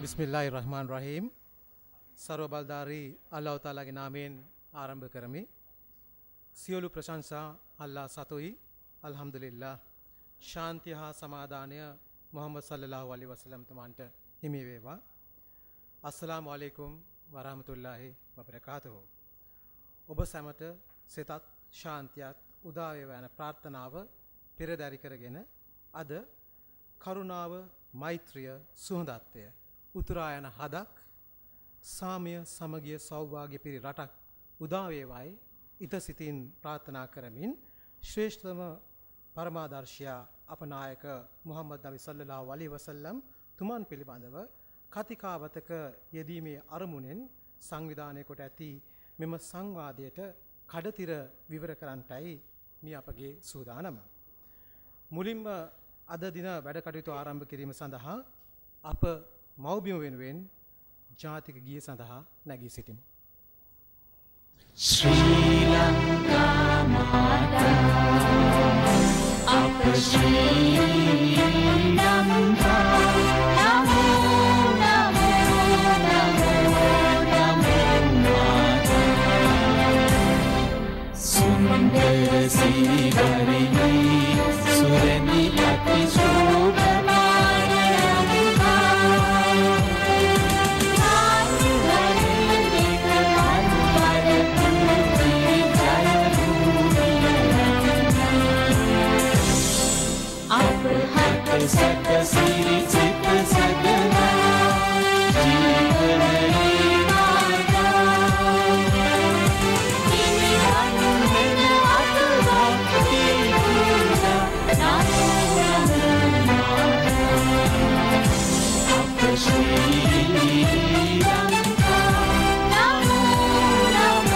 बिस्मिल्लाहिर्रहमानिर्रहीम सर्वबलधारी अल्लाह तालाගේ නාමයෙන් ආරම්භ කරමි. සියලු ප්‍රශංසා අල්ලාහ් සතුයි. අල්හම්දුලිල්ලාහ්. ශාන්තිය හා සමාදානය මුහම්මද් සල්ලල්ලාහු අලයිහි වසල්ලම් තුමන්ට හිමි වේවා. අස්සලාමු අලයිකුම් වරහමතුල්ලාහි වබරකාතුහු. ඔබ සැමට සිතත් ශාන්තියත් උදා වේවා යන ප්‍රාර්ථනාව පෙරදරි කරගෙන අද කරුණාව මෛත්‍රිය සුහදත්වය උතුරායන හදක් සාමය සමගිය සෞභාග්‍ය පිරි රටක් උදා වේවායි ඉත සිතින් ප්‍රාර්ථනා කරමින් ශ්‍රේෂ්ඨතම පරමාදර්ශියා අප නායක මුහම්මද් නබි සල්ලල්ලාහු අලයිහි වසල්ලම් තුමන් පිළිබඳව කතිකාවතක යෙදීමේ අරමුණෙන් සංවිධානය කොට ඇති මෙම සංවාදයට කඩතිර විවර කරන්නටයි මේ අපගේ සූදානම. මුලින්ම අද දින වැඩ කටයුතු ආරම්භ කිරීම සඳහා අප මව්බිම වෙනුවෙන් ජාතික ගීය සඳහා නැගී සිටිමු. ශ්‍රී ලංකා මාතා අප ශ්‍රී ලංකා නමෝ නමෝ නමෝ මාතා සුන්දර සීවරි සුරනි අති ශෝභමාන සත සිරි චිත්ත සදනා ජීවනයේ මාතා ඉනිවන් වෙන අතුවක්ති පුරුෂා නමෝ නමෝ අප ශ්‍රී ලංකා නමෝ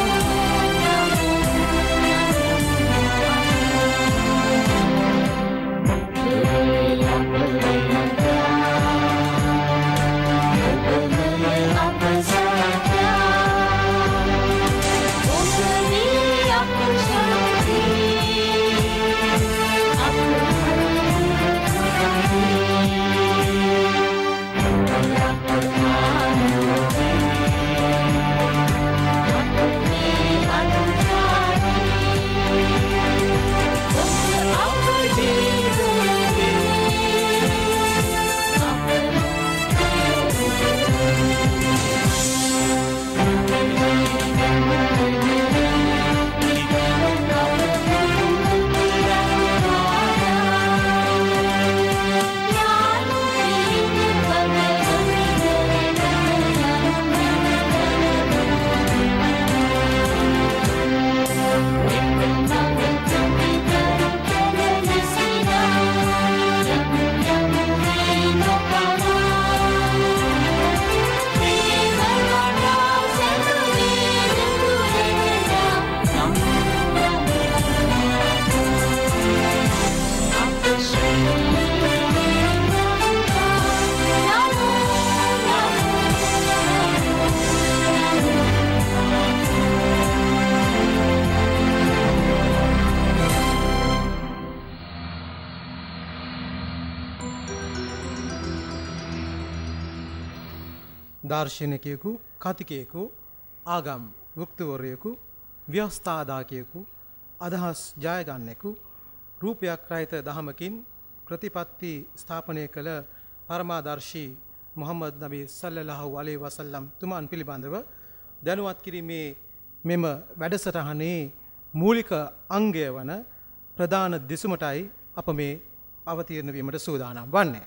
දාර්ශනිකයෙකු, කතිකයෙකු, ආගම් වෘත්තිවරයෙකු, ව්‍යවස්ථාදායකයෙකු, අදහස් ජයගන්නෙකු, රූපයක් රහිත දහමකින් ප්‍රතිපත්ති ස්ථාපනය කළ පරමාදර්ශී මුහම්මද් නබි සල්ලල්ලාහු අලයිහි වසල්ලම් තුමන් පිළිබඳව දැනුවත් කිරීමේ මෙම වැඩසටහනේ මූලික අංගය වන ප්‍රධාන දෙසුමටයි අප මේ අවතීර්ණ වීමට සූදානම් වන්නේ.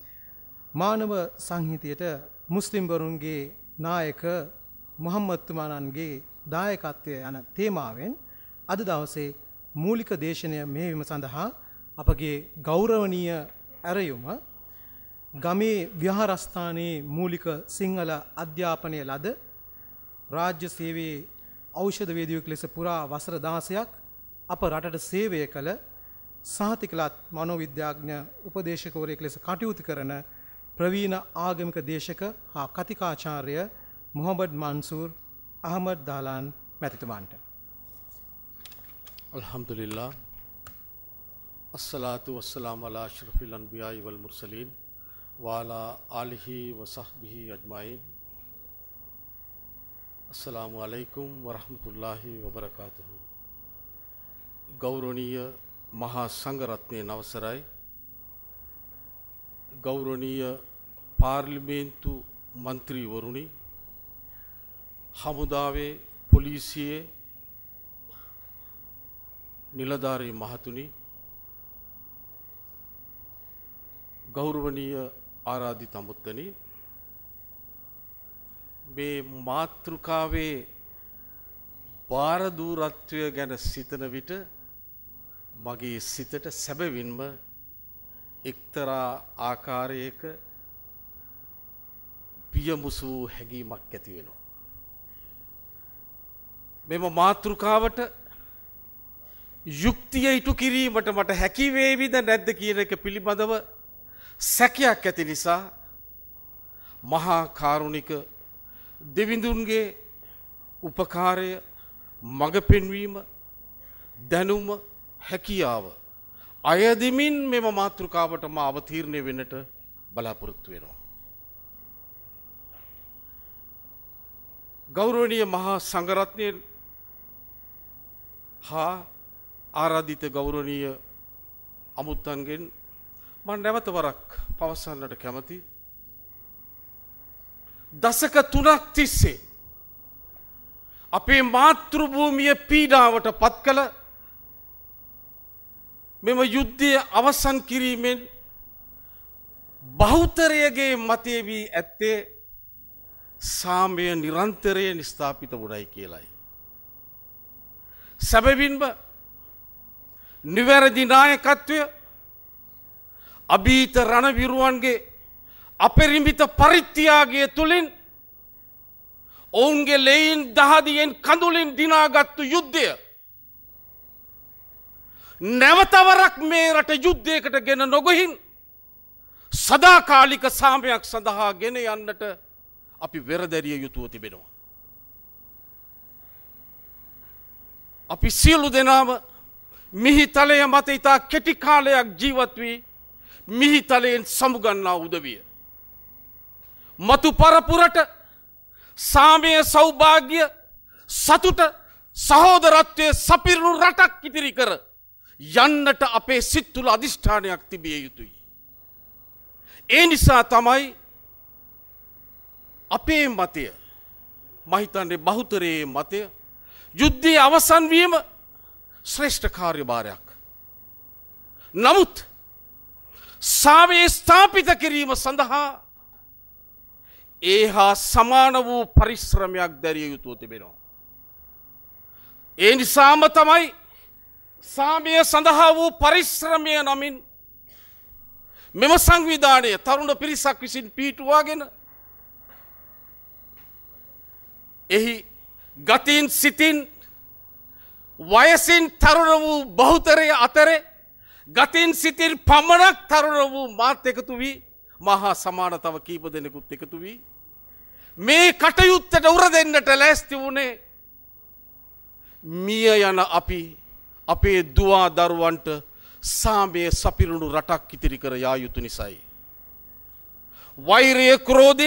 මානව සංහිතියට මුස්ලිම් වරුන්ගේ නායක මුහම්මද් තුමාණන්ගේ දායකත්වය යන තේමාවෙන් අද දවසේ මූලික දේශනය මෙහෙයවීම සඳහා අපගේ ගෞරවනීය ඇරයුම ගමේ විහාරස්ථානයේ මූලික සිංහල අධ්‍යාපනය ලද රාජ්‍ය සේවයේ ඖෂධ වේදිකයෙකු ලෙස පුරා වසර 16ක් අප රටට සේවය කළ සහතිකලත් මනෝවිද්‍යාඥ උපදේශකවරයෙකු ලෙස කටයුතු කරන ප්‍රවීණ ආගමික දේශක හා කතිකාචාර්ය මොහමඩ් මන්සූර් අහමඩ් දාලාන් මැතිතුමන්ට අල්හම්දුලිල්ලාහ් අස්සලාතු වස්සලාමු අලා අශ්රෆිල් අන්බියායි වල් මුර්සලීන් वाला आलिही वसहबिही अजमाइन। अस्सलामु अलैकुम वरहमतुल्लाहि वबरकातुहु। गौरवनीय මහා සංඝරත්නයේ අවසරයි, ගෞරවනීය පාර්ලිමේන්තු මන්ත්‍රීවරුනි, හමුදාවේ පොලිසියේ නිලධාරී මහතුනි, ගෞරවනීය ආරාධිත අමුත්තනි, මේ මාතෘකාවේ භාරදූරත්වය ගැන සිතන විට මගේ සිතට සැබවින්ම එක්තරා ආකාරයක පියමුසු හැඟීමක් ඇති වෙනවා. මෙම මාතෘකාවට යුක්තිය ඉටු කිරීමට මට හැකි වේවිද නැද්ද කියන එක පිළිබඳව සැකයක් ඇති නිසා මහා කාරුණික දෙවිඳුන්ගේ උපකාරය, මඟ පෙන්වීම, දැනුම, හැකියාව අයදිමින් මෙම මාතෘකාවට මා අවතීර්ණය වෙන්නට බලාපොරොත්තු වෙනවා. ගෞරවනීය මහා සංඝරත්නය හා ආරාධිත ගෞරවනීය අමුත්තන්ගෙන් මම නැවත වරක් පවසන්නට කැමති, දශක 3ක් තිස්සේ අපේ මාතෘ භූමිය පීඩාවට පත් කළ මෙම යුද්ධය අවසන් කිරීමෙන් බහුතරයගේ මතය වී ඇත්තේ සාමය නිරන්තරයෙන් ස්ථාපිත වුණයි කියලයි. සැබවින්ම නිවැරදි නායකත්වය අභීත රණවිරුවන්ගේ අපරිමිත පරිත්‍යාගය තුළින් ඔවුන්ගේ ලෙයින් දහදියෙන් කඳුලින් දිනාගත්තු යුද්ධය නැවතවරක් මේ රට යුද්ධයකට ගෙන නොගොහින් සදාකාලික සාමයක් සඳහා ගෙන යන්නට අපි වෙරදැරිය යුතුව තිබෙනවා. අපි සියලු දෙනාම මිහිතලය මත ඉතා කෙටි කාලයක් ජීවත් වී මිහිතලයෙන් සමුගන්නා උදවිය. මතු පරපුරට සාමය, සෞභාග්‍ය, සතුට, සහෝදරත්වය සපිරුණු රටක් ඉතිරි කර යන්නට අපේ සිත් තුළ අධිෂ්ඨානයක් තිබිය යුතුයි. ඒ නිසා තමයි අපේ මතය, මම හිතන්නේ බහුතරයේ මතය, යුද්ධයේ අවසන් වීම ශ්‍රේෂ්ඨ කාර්යභාරයක්. නමුත් සාමය ස්ථාපිත කිරීම සඳහා ඒහා සමාන වූ පරිශ්‍රමයක් දැරිය යුතුව තිබෙනවා. ඒ නිසාම තමයි සාමය සඳහා වූ පරිශ්‍රමය නමින් මෙම සංවිධානය තරුණ පිරිසක් විසින් පිහිටුවාගෙන එහි ගතින් සිතින් වයසින් තරුණ වූ බහුතරය අතරේ ගතින් සිතින් පමණක් තරුණ වූ මාත් එකතු වී මහා සමානතාව කීප දෙනෙකුත් එකතු වී මේ කටයුත්තට උර දෙන්නට ලෑස්ති වුණේ මිය යන අපි අපේ දුවා දරුවන්ට සාමය සපිරුණු රටක් ඉතිරි කර යා යුතු නිසයි. වෛරය, ක්‍රෝධය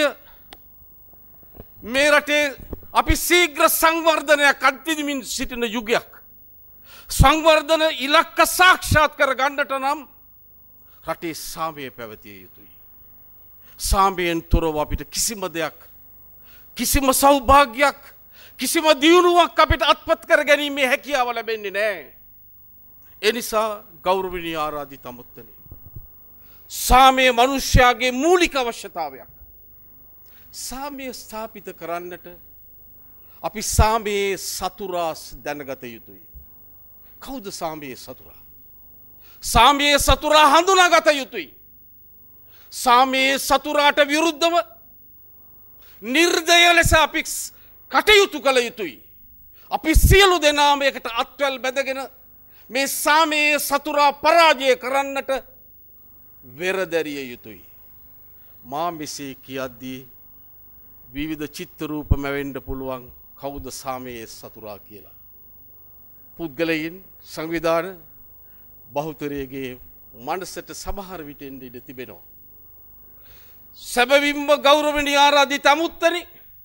මේ රටේ අපි ශීඝ්‍ර සංවර්ධනයක් අත්විඳිමින් සිටින යුගයක්. සංවර්ධන ඉලක්ක සාක්ෂාත් කර ගන්නට නම් රටේ සාමය පැවතිය යුතුයි. සාමයෙන් තොරව අපිට කිසිම දෙයක්, කිසිම සෞභාග්‍යයක්, කිසිම දියුණුවක් අපිට අත්පත් කර ගැනීමේ හැකියාව ලැබෙන්නේ නැහැ. එනිසා ගෞරවනීය ආරාධිත අමුත්තනි, සාමය මනුෂ්‍යයාගේ මූලික අවශ්‍යතාවයක්. සාමය ස්ථාපිත කරන්නට අපි සාමයේ සතුරා දැනගත යුතුයි. කවුද සාමයේ සතුරා? සාමයේ සතුරා හඳුනාගත යුතුයි. සාමයේ සතුරාට විරුද්ධව නිර්දය ලෙස අපි කටයුතු කළ යුතුයි. අපි සියලු දෙනාම එකට අත්වැල් බැඳගෙන මේ සාමයේ සතුරා පරාජය කරන්නට වෙරදැරිය යුතුයි. මා මෙසේ කියද්දී විවිධ චිත්ත රූප මැවෙන්න පුළුවන් කවුද සාමයේ සතුරා කියලා. පුද්ගලයන්, සංවිධාන, බහුතරයේගේ මනසට සමහර විට එන්න ඉඩ තිබෙනවා. සැබවින්ම ගෞරවනීය ආරාධිත අමුත්තනි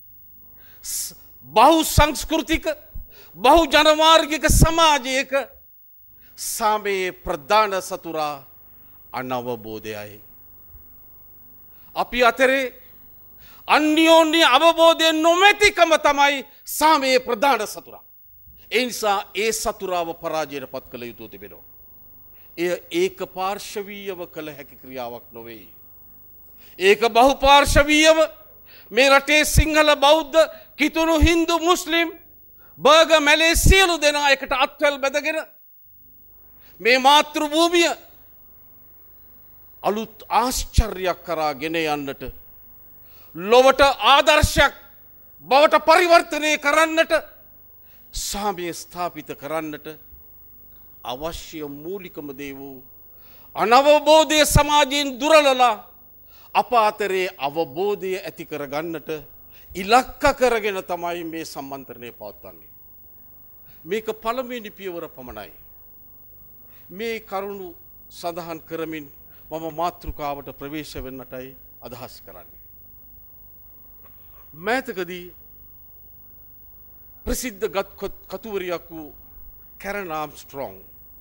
බහු සංස්කෘතික බහු ජනමාර්ගික සමාජයක සාමයේ ප්‍රධාන සතුරා අනවබෝධයයි. අපි අතරේ අන්‍යෝන්‍ය අවබෝධය නොමැතිකම තමයි සාමයේ ප්‍රධාන සතුරා. ඒ නිසා ඒ සතුරාව පරාජයට පත් කළ යුතු තිබෙනවා. එය ඒක පාර්ශවීයව කළ හැකි ක්‍රියාවක් නොවේ. ඒක බහුපාර්ශවීයව මේ රටේ සිංහල බෞද්ධ කිතුණු හින්දු මුස්ලිම් බර්ග මැලේ සියලු දෙනා එකට අත්වැල් බැඳගෙන මේ මාතෘ භූමිය අලුත් ආශ්චර්යයක් කරා ගෙන යන්නට ලොවට ආදර්ශයක් බවට පරිවර්තනය කරන්නට සාමය ස්ථාපිත කරන්නට අවශ්‍ය මූලිකම දේ වූ අනවබෝධය සමාජයෙන් දුරලලා අප අතරේ අවබෝධය ඇති කරගන්නට ඉලක්ක කරගෙන තමයි මේ සම්මන්ත්‍රණය පවත්වන්නේ. මේක පළමුවෙනි පියවර පමණයි. මේ කරුණු සඳහන් කරමින් මම මාතෘකාවට ප්‍රවේශ වෙන්නටයි අදහස් කරන්නේ. මෑතකදී ප්‍රසිද්ධ කතුවරියක් වූ කැරන් ආම්ස්ට්‍රෝං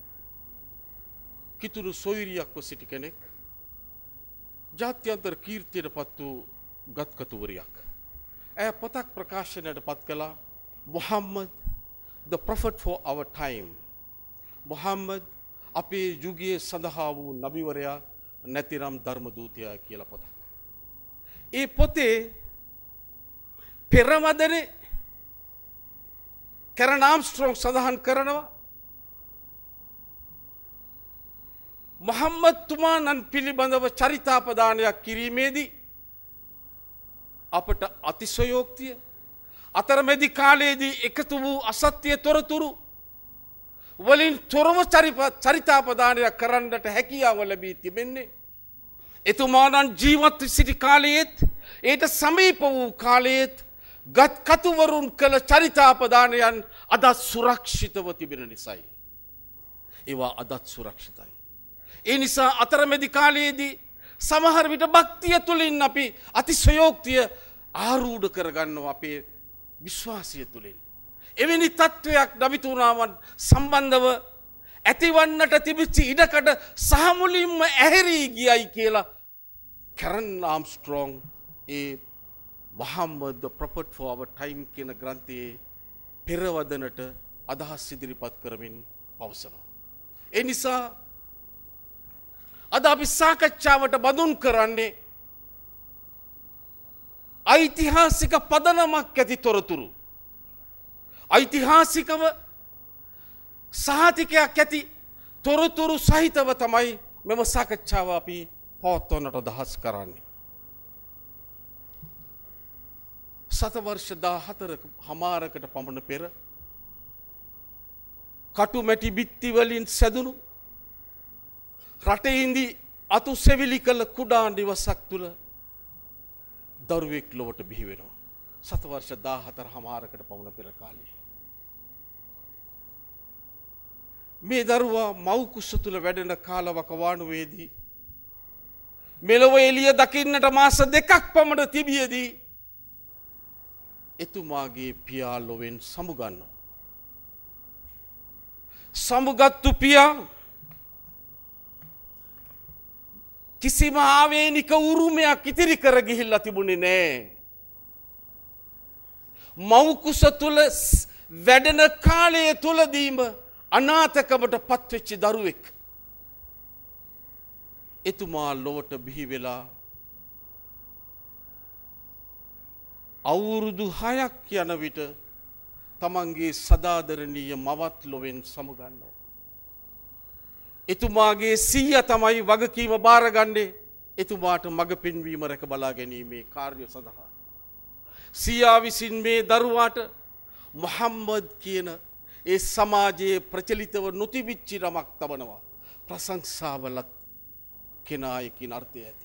කිතුණු සොයුරියක්ව සිටි කෙනෙක් ජාත්‍යන්තර කීර්තියට පත් වූ ගත්කතුවරියක්. ඇය පොතක් ප්‍රකාශනයට පත් කළා Muhammad the prophet for our time. Muhammad අපේ යුගයේ සඳහා වූ නබිවරයා නැතිනම් ධර්ම දූතයා කියලා පොතක්. ඒ පොතේ පෙරවදනේ කැරන් ආම්ස්ට්‍රෝං සඳහන් කරනවා මොහම්මද් තුමාණන් පිළිබඳව චරිතාපදානයක් කිරීමේදී අපට අතිශයෝක්තිය අතරමැදි කාලයේදී එකතු වූ අසත්‍ය තොරතුරු වලින් තොරව චරිතාපදානයක් කරන්නට හැකියාව ලැබී තිබෙන්නේ එතුමාණන් ජීවත් සිටි කාලයේත් ඒට සමීප වූ කාලයේත් ගත් කතුවරුන් කළ චරිතාපදානයන් අදත් සුරක්ෂිතව තිබෙන නිසයි. ඒවා අදත් සුරක්ෂිතයි. ඒ නිසා අතරමැදි කාලයේදී සමහර විට භක්තිය තුළින් අපි අතිශයෝක්තිය ආරූඪ කරගන්නවා අපේ විශ්වාසය තුළින්. එවැනි තත්ත්වයක් නබිතුමාණන් සම්බන්ධව ඇතිවන්නට තිබිච්ච ඉඩකඩ සහ මුලින්ම ඇහැරී ගියයි කියලා කැරන් ආම්ස්ට්‍රෝං ඒ Muhammad the prophet for our time කියන ග්‍රන්ථයේ පෙරවදනට අදහස් ඉදිරිපත් කරමින් පවසනවා. ඒ නිසා අද අපි සාකච්ඡාවට බඳුන් කරන්නේ ඓතිහාසික පදනමක් ඇති තොරතුරු. ඓතිහාසිකව සහතිකයක් ඇති තොරතුරු සහිතව තමයි මෙම සාකච්ඡාව අපි පවත්වන්නට අදහස් කරන්නේ. සතවර්ෂ 14 හමාරකට පමණ පෙර කටුමැටි බිත්ති වලින් සැදුණු රටේ ඉඳි අතු සෙවිලි කළ කුඩා නිවසක් තුල දරුවෙක් ලොවට බිහි වෙනවා. සතවර්ෂ 14 හමාරකට පමණ පෙර කාලේ. මේ දරුවා මව් කුස තුල වැඩෙන කාලවකවානුවේදී මෙලොව එළිය දකින්නට මාස 2ක් පමණ තිබියදී එතුමාගේ පියා ලොවෙන් සමුගන්නවා. සමුගත්තු පියා කිසිම ආවේනික උරුමයක් ඉතිරි කර ගිහිල්ලා තිබුණේ නෑ. මව් කුස තුල වැඩෙන කාලය තුලදීම අනාථකමට පත්වෙච්ච දරුවෙක්. එතුමා ලොවට බිහි වෙලා අවුරුදු 6ක් යන විට තමන්ගේ සදාදරණීය මවත් ලොවෙන් සමුගන්නවා. එතුමාගේ සීයා තමයි වගකීම බාරගන්නේ එතුමාට මඟ පෙන්වීම රැක බලා ගැනීමේ කාර්ය සඳහා. සීයා විසින් මේ දරුවාට මොහම්මද් කියන ඒ සමාජයේ ප්‍රචලිතව නොතිබිච්ච නමක් තබනවා. ප්‍රශංසාවලත් කෙනාය කියන අර්ථය ඇති.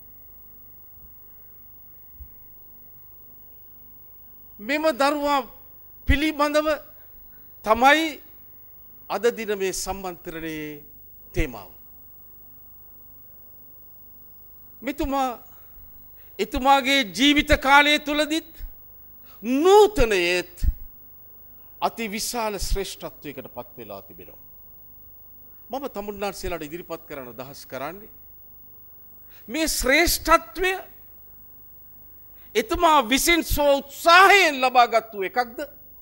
මෙම දරුවා පිළිබඳව තමයි අද දින මේ සම්මන්ත්‍රණයේ තේමාව. මෙතුමා එතුමාගේ ජීවිත කාලය තුළදිත් නූතනයේත් අති විශාල ශ්‍රේෂ්ඨත්වයකට පත් වෙලා තිබෙනවා. මම තමුන්නාන්සේලාට ඉදිරිපත් කරන්න අදහස් කරන්නේ මේ ශ්‍රේෂ්ඨත්වය එතුමා විසින් උත්සාහයෙන් ලබාගත්තු එකක්ද?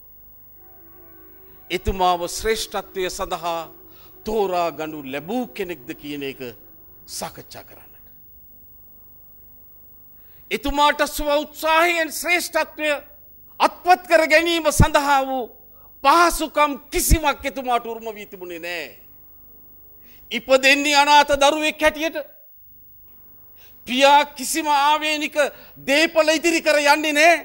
එතුමාව ශ්‍රේෂ්ඨත්වය සඳහා තෝරා ගනු ලැබූ කෙනෙක්ද කියන එක සාකච්ඡා කරන්නට. එතුමාට ස්ව උත්සාහයෙන් ශ්‍රේෂ්ඨත්වය අත්පත් කර ගැනීම සඳහා වූ පහසුකම් කිසිවක් එතුමාට උරුම වී තිබුණේ නැහැ. ඉපදෙන්නේ අනාථ දරුවෙක් හැටියට පියා කිසිම ආවේනික දේපල ඉදිරි කර යන්නේ නැහැ.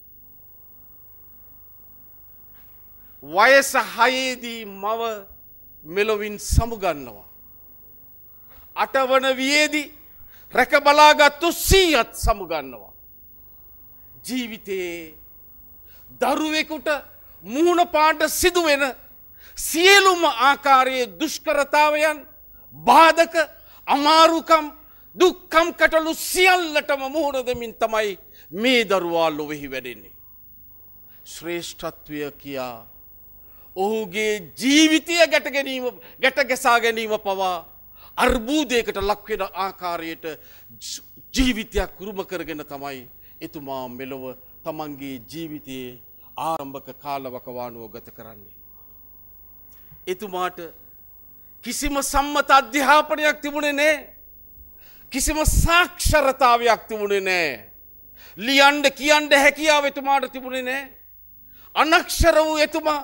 වයස 6දී මව මෙලොවින් සමුගන්නවා. 8 වන වියේදී රැක බලාගත්තු සීයත් සමුගන්නවා. ජීවිතේ දරුවෙකුට මුහුණ පාට සිදුවෙන සියලුම ආකාරයේ දුෂ්කරතාවයන් බාධක අමාරුකම් දුක්ඛම් කටළු සියල්ලටම මුහුණ දෙමින් තමයි මේ දරුවා ලොවෙහි වැඩෙන්නේ. ශ්‍රේෂ්ඨත්වය කියා ඔහුගේ ජීවිතය ගැට ගැසා ගැනීම පවා අර්බුදයකට ලක්වෙන ආකාරයට ජීවිතයක් උරුම කරගෙන තමයි එතුමා මෙලොව තමන්ගේ ජීවිතයේ ආරම්භක කාලවකවානුව ගත කරන්නේ. එතුමාට කිසිම සම්මත අධ්‍යාපනයක් තිබුණේ නැහැ. කිසිම සාක්ෂරතාවයක් තිබුණේ නැහැ. ලියන්න කියන්න හැකියාව එතුමාට තිබුණේ නැහැ. අනක්ෂර වූ එතුමා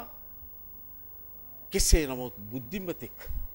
කෙසේ නමුත් බුද්ධිමතෙක්.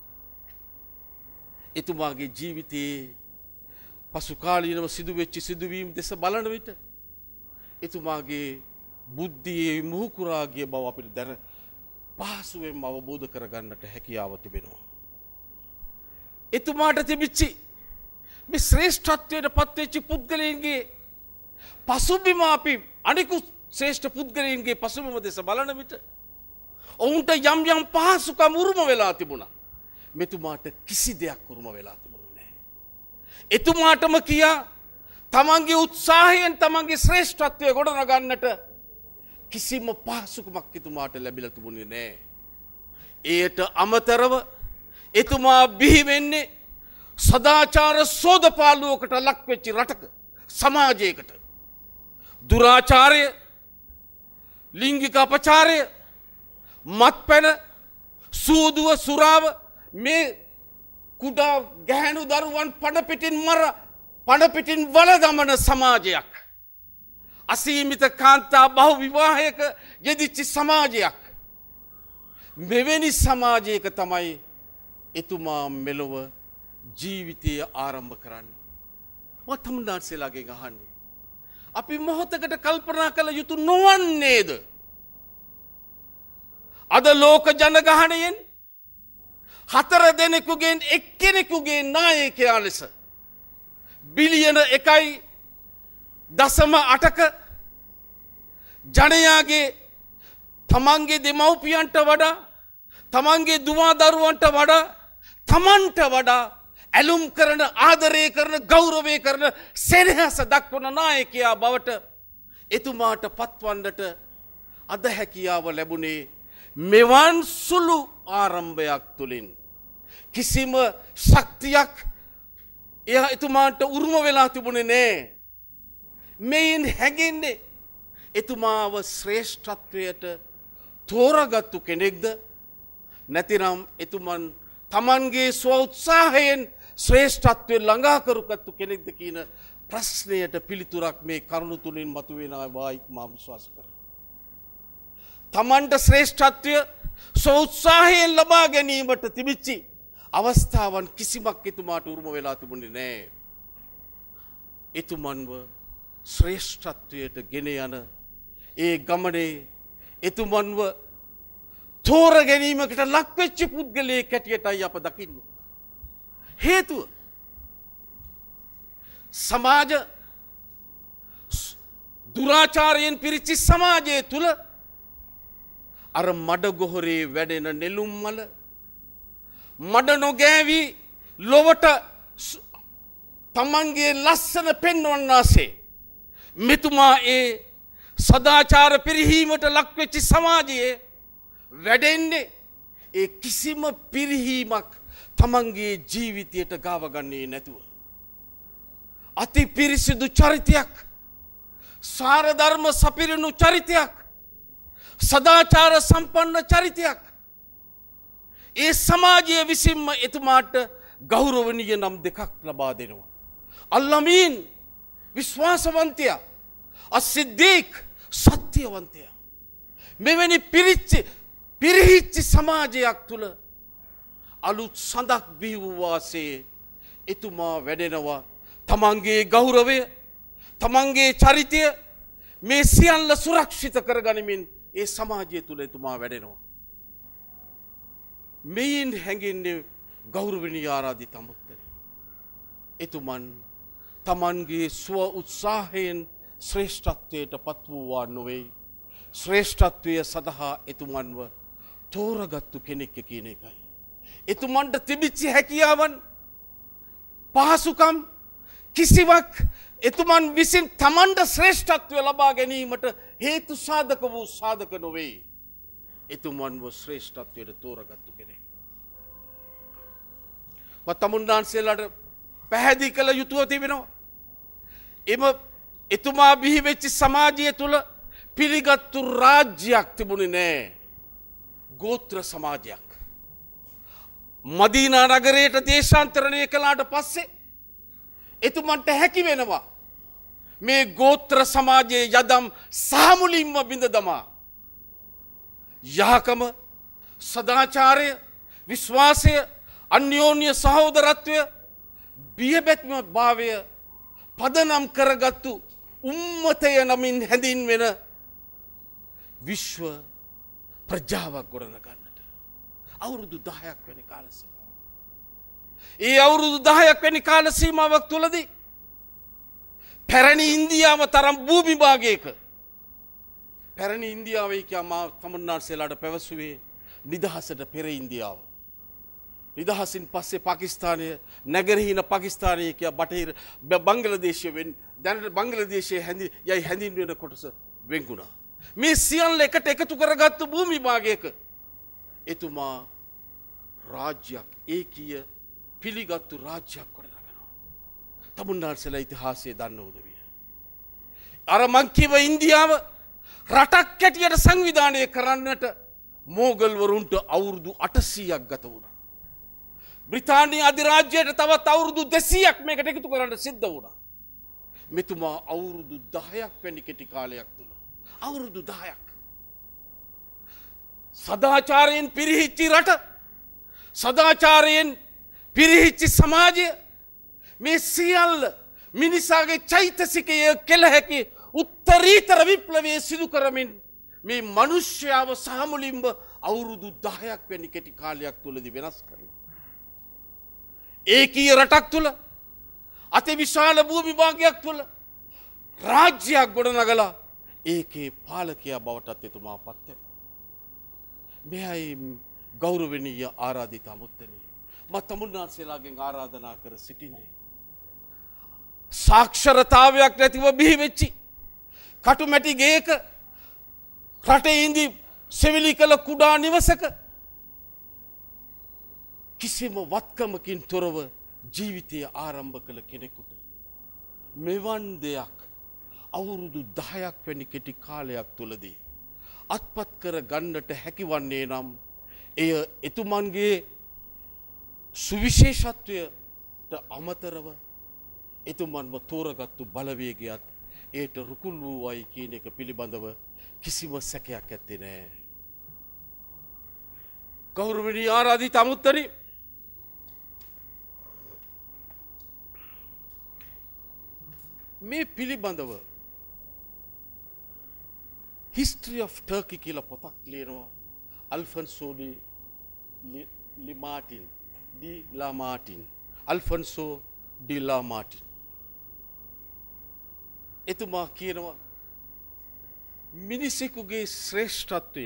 එතුමාගේ ජීවිතයේ පසුකාලීනව සිදුවෙච්ච සිදුවීම් දෙස බලන විට එතුමාගේ බුද්ධියේ මුහුකුරා ගිය බව අපිට දැන පහසුවෙන්ම අවබෝධ කරගන්නට හැකියාව තිබෙනවා. එතුමාට තිබිච්චි මේ ශ්‍රේෂ්ඨත්වයට පත්වෙච්ච පුද්ගලයන්ගේ පසුබිම අපි අනිකුත් ශ්‍රේෂ්ඨ පුද්ගලයන්ගේ පසුබිම දෙස බලන විට ඔවුන්ට යම් යම් පහසුකම් උරුම වෙලා තිබුණා. මෙතුමාට කිසි දෙයක් උරුම වෙලා තිබුණේ නැහැ. එතුමාටම කියා තමන්ගේ උත්සාහයෙන් තමන්ගේ ශ්‍රේෂ්ඨත්වය ගොඩනගන්නට කිසිම පහසුකමක් එතුමාට ලැබිලා තිබුණේ නැහැ. එයට අමතරව එතුමා බිහි වෙන්නේ සදාචාර සෝදපාලුවකට ලක්වෙච්ච රටක සමාජයකට. දුරාචාරය, ලිංගික අපචාරය, මත්පැන, සූදුව, සුරාව මේ කුඩා ගැහැණු දරුවන් පඩපිටින් වල දමන සමාජයක්. අසීමිත කාන්තා බහු විවාහයක යෙදිච්ච සමාජයක්. මෙවැනි සමාජයක තමයි එතුමා මෙලොව ජීවිතය ආරම්භ කරන්නේ. වතමුන්නාන්සේලාගෙන් අහන්නේ. අපි මොහොතකට කල්පනා කළ යුතු නොවන්නේද? අද ලෝක ජනගහනයෙන් 4 දෙනෙකුගෙන් එක්කෙනෙකුගේ නායකයා ලෙස බිලියන 1.8ක ජනයාගේ තමන්ගේ දෙමව්පියන්ට වඩා තමන්ගේ දුවා දරුවන්ට වඩා තමන්ට වඩා ඇලුම් කරන ආදරය කරන ගෞරවය කරන සෙනෙහස දක්වන නායකයා බවට එතුමාට පත්වන්නට අද හැකියාව ලැබුණේ මෙවන් සුළු ආරම්භයක් තුළින්. කිසිම ශක්තියක් එතුමාට උරුම වෙලා තිබුණේ නෑ. මෙයින් හැඟෙන්නේ එතුමාව ශ්‍රේෂ්ඨත්වයට තෝරගත්තු කෙනෙක්ද නැතිනම් එතුමන් තමන්ගේ ස්වඋත්සාහයෙන් ශ්‍රේෂ්ඨත්වය ළඟා කරගත්තු කෙනෙක්ද කියන ප්‍රශ්නයට පිළිතුරක් මේ කරුණු තුලින් මතුවෙනවා බවයි මම විශ්වාස කරනවා. තමන්ට ශ්‍රේෂ්ඨත්වය ස්වඋත්සාහයෙන් ලබා ගැනීමට තිබිච්චි අවස්ථාවන් කිසිමක් එතුමාට උරුම වෙලා තිබුණේ නැහැ. එතුමන්ව ශ්‍රේෂ්ඨත්වයට ගෙන යන ඒ ගමනේ එතුමන්ව තෝර ගැනීමකට ලක්වෙච්ච පුද්ගලයෙක් හැටියටයි අප දකින්නේ. හේතුව සමාජ දුරාචාරයෙන් පිරිච්ච සමාජය තුල අර මඩ ගොහරේ වැඩෙන නෙළුම් මල මඩ නොගෑවි ලොවට තමන්ගේ ලස්සන පෙන්වන්නාසේ මෙතුමා ඒ සදාචාර පිරිහීමට ලක්වෙච්ච සමාජයේ වැඩෙන්නේ ඒ කිසිම පිරිහීමක් තමන්ගේ ජීවිතයට ගාවගන්නේ නැතුව. අති පිරිසිදු චරිතයක්, සාරධර්ම සපිරණු චරිතයක්, සදාචාර සම්පන්න චරිතයක්. ඒ සමාජය විසින්ම එතුමාට ගෞරවනීය නම් දෙකක් ලබා දෙනවා. අල්ලමීන් විශ්වාසවන්තයා, අසිද්දීක් සත්‍යවන්තයා. මෙවැනි පිරිහිච්ච සමාජයක් තුළ අලුත් සඳක් බිහි වූ වාසේ එතුමා වැඩෙනවා. තමන්ගේ ගෞරවය, තමන්ගේ චරිතය මේ සියල්ල සුරක්ෂිත කරගනිමින් ඒ සමාජය තුළ එතුමා වැඩෙනවා. මෙයින් හැඟෙන්නේ ගෞරවනීය ආරාධිත අමුත්තනි. එතුමන් තමන්ගේ ස්ව උත්සාහයෙන් ශ්‍රේෂ්ඨත්වයට පත් වූවා නොවෙයි. ශ්‍රේෂ්ඨත්වය සඳහා එතුමන්ව තෝරගත්තු කෙනෙක් කියන එකයි. එතුමන්ට තිබිච්ච හැකියාවන්, පහසුකම් කිසිවක් එතුමන් විසින් තමන්ට ශ්‍රේෂ්ඨත්වය ලබා ගැනීමට හේතු සාධක වූ සාධක නොවේ. එතුමන්ව ශ්‍රේෂ්ඨත්වයට තෝරගත්තු කෙනෙක්. තමුන්නාන්සේලාට පැහැදිලි කළ යුතුව තිබෙනවා. එම එතුමා බිහි වෙච්ච සමාජය තුළ පිළිගත්තු රාජ්‍යයක් තිබුණේ නෑ. ගෝත්‍ර සමාජයක්. මදීනා නගරයට දේශාන්තරණය කළාට පස්සේ එතුමන්ට හැකි වෙනවා මේ ගෝත්‍ර සමාජයේ යදම් සාමුලින්ම බිඳ දමා යහකම, සදාචාරය, විශ්වාසය, අන්‍යෝන්‍ය සහෝදරත්වය, බියබැත්ම භාවය පදනම් කරගත්තු උම්මතය නමින් හැඳින්වෙන විශ්ව ප්‍රජාවක් ගොඩනගන්නට අවුරුදු 10ක් වැනි කාල සීමාවක්. ඒ අවුරුදු 10ක් වැනි කාල සීමාවක් තුලදී පැරණි ඉන්දියාව තරම් භූමි භාගයක, පැරණි ඉන්දියාවේ කියමා තමුන්නාන්සේලාට පැවසුවේ නිදහසට පෙර ඉන්දියාව. නිදහසින් පස්සේ පාකිස්තානය, නැගෙනහිර පාකිස්තානය කිය බටහිර බංග්ලාදේශය වෙන් දැනට බංග්ලාදේශයේ හැඳින්වෙන කොටස වෙන්ගුණා. මේ සියල්ල එකට එකතු කරගත්තු භූමි භාගයක එතුමා රාජ්‍යයක්, ඒකීය පිළිගත්තු රාජ්‍යයක් ගොඩනගනවා. තමුන්නාන්සේලා ඉතිහාසය දන්නවද විය. අර මං කිව්ව ඉන්දියාව රටක් හැටියට සංවිධානය කරන්නට මෝගල්වරුන්ට අවුරුදු 800ක් ගත වුණා. බ්‍රිතාන්‍ය අධිරාජ්‍යයට තවත් අවුරුදු 200ක් මේකට එකතු කරන්න සිද්ධ වුණා. මෙතුමා අවුරුදු 10ක් වැනි කෙටි කාලයක් තුල, අවුරුදු 10ක් සදාචාරයෙන් පිරිහිච්ච රට, සදාචාරයෙන් පිරිහිච්ච සමාජය, මේ සියල්ල මිනිසාගේ චෛතසිකය කෙල හැකි උත්තරීතර විප්ලවයේ සිදු කරමින් මේ මිනිස්යාව සාමුලින්ම අවුරුදු 10ක් වැනි කෙටි කාලයක් තුලදී වෙනස් කරනවා. ඒකීය රටක් තුල, අති විශාල භූමි භාගයක් තුල රාජ්‍යයක් ගොඩනගලා ඒකේ පාලකයා බවටත් එතුමා පත් වෙනවා. මෙයයි ගෞරවනීය ආරාධිත අමුත්තනි. මම තමුන්නාන්සේලාගෙන් ආරාධනා කර සිටින්නේ සාක්ෂරතාවයක් නැතිව බිහි වෙච්චි කටුමැටි ගේක රටේ ඉඳි සෙවිලි කළ කුඩා නිවසක කිසිම වත්කමකින් තොරව ජීවිතය ආරම්භ කළ කෙනෙකුට මෙවන් දෙයක් අවුරුදු 10ක් වැනි කෙටි කාලයක් තුලදී අත්පත් කර ගන්නට හැකිවන්නේ නම් එය එතුමන්ගේ සුවිශේෂත්වයට අමතරව එතුමන්ව තෝරගත්තු බලවේගයත් ඒට රුකුල් වූවයි කියන එක පිළිබඳව කිසිම සැකයක් ඇත්තේ නැහැ. ගෞරවනීය ආරාධිත අමුත්තනි, මේ පිළිබඳව History of Turkey කියලා පොතක් ලියනවා අල්ෆොන්සෝ ඩි ලා මාටින්. එතුමා කියනවා මිනිසෙකුගේ ශ්‍රේෂ්ඨත්වය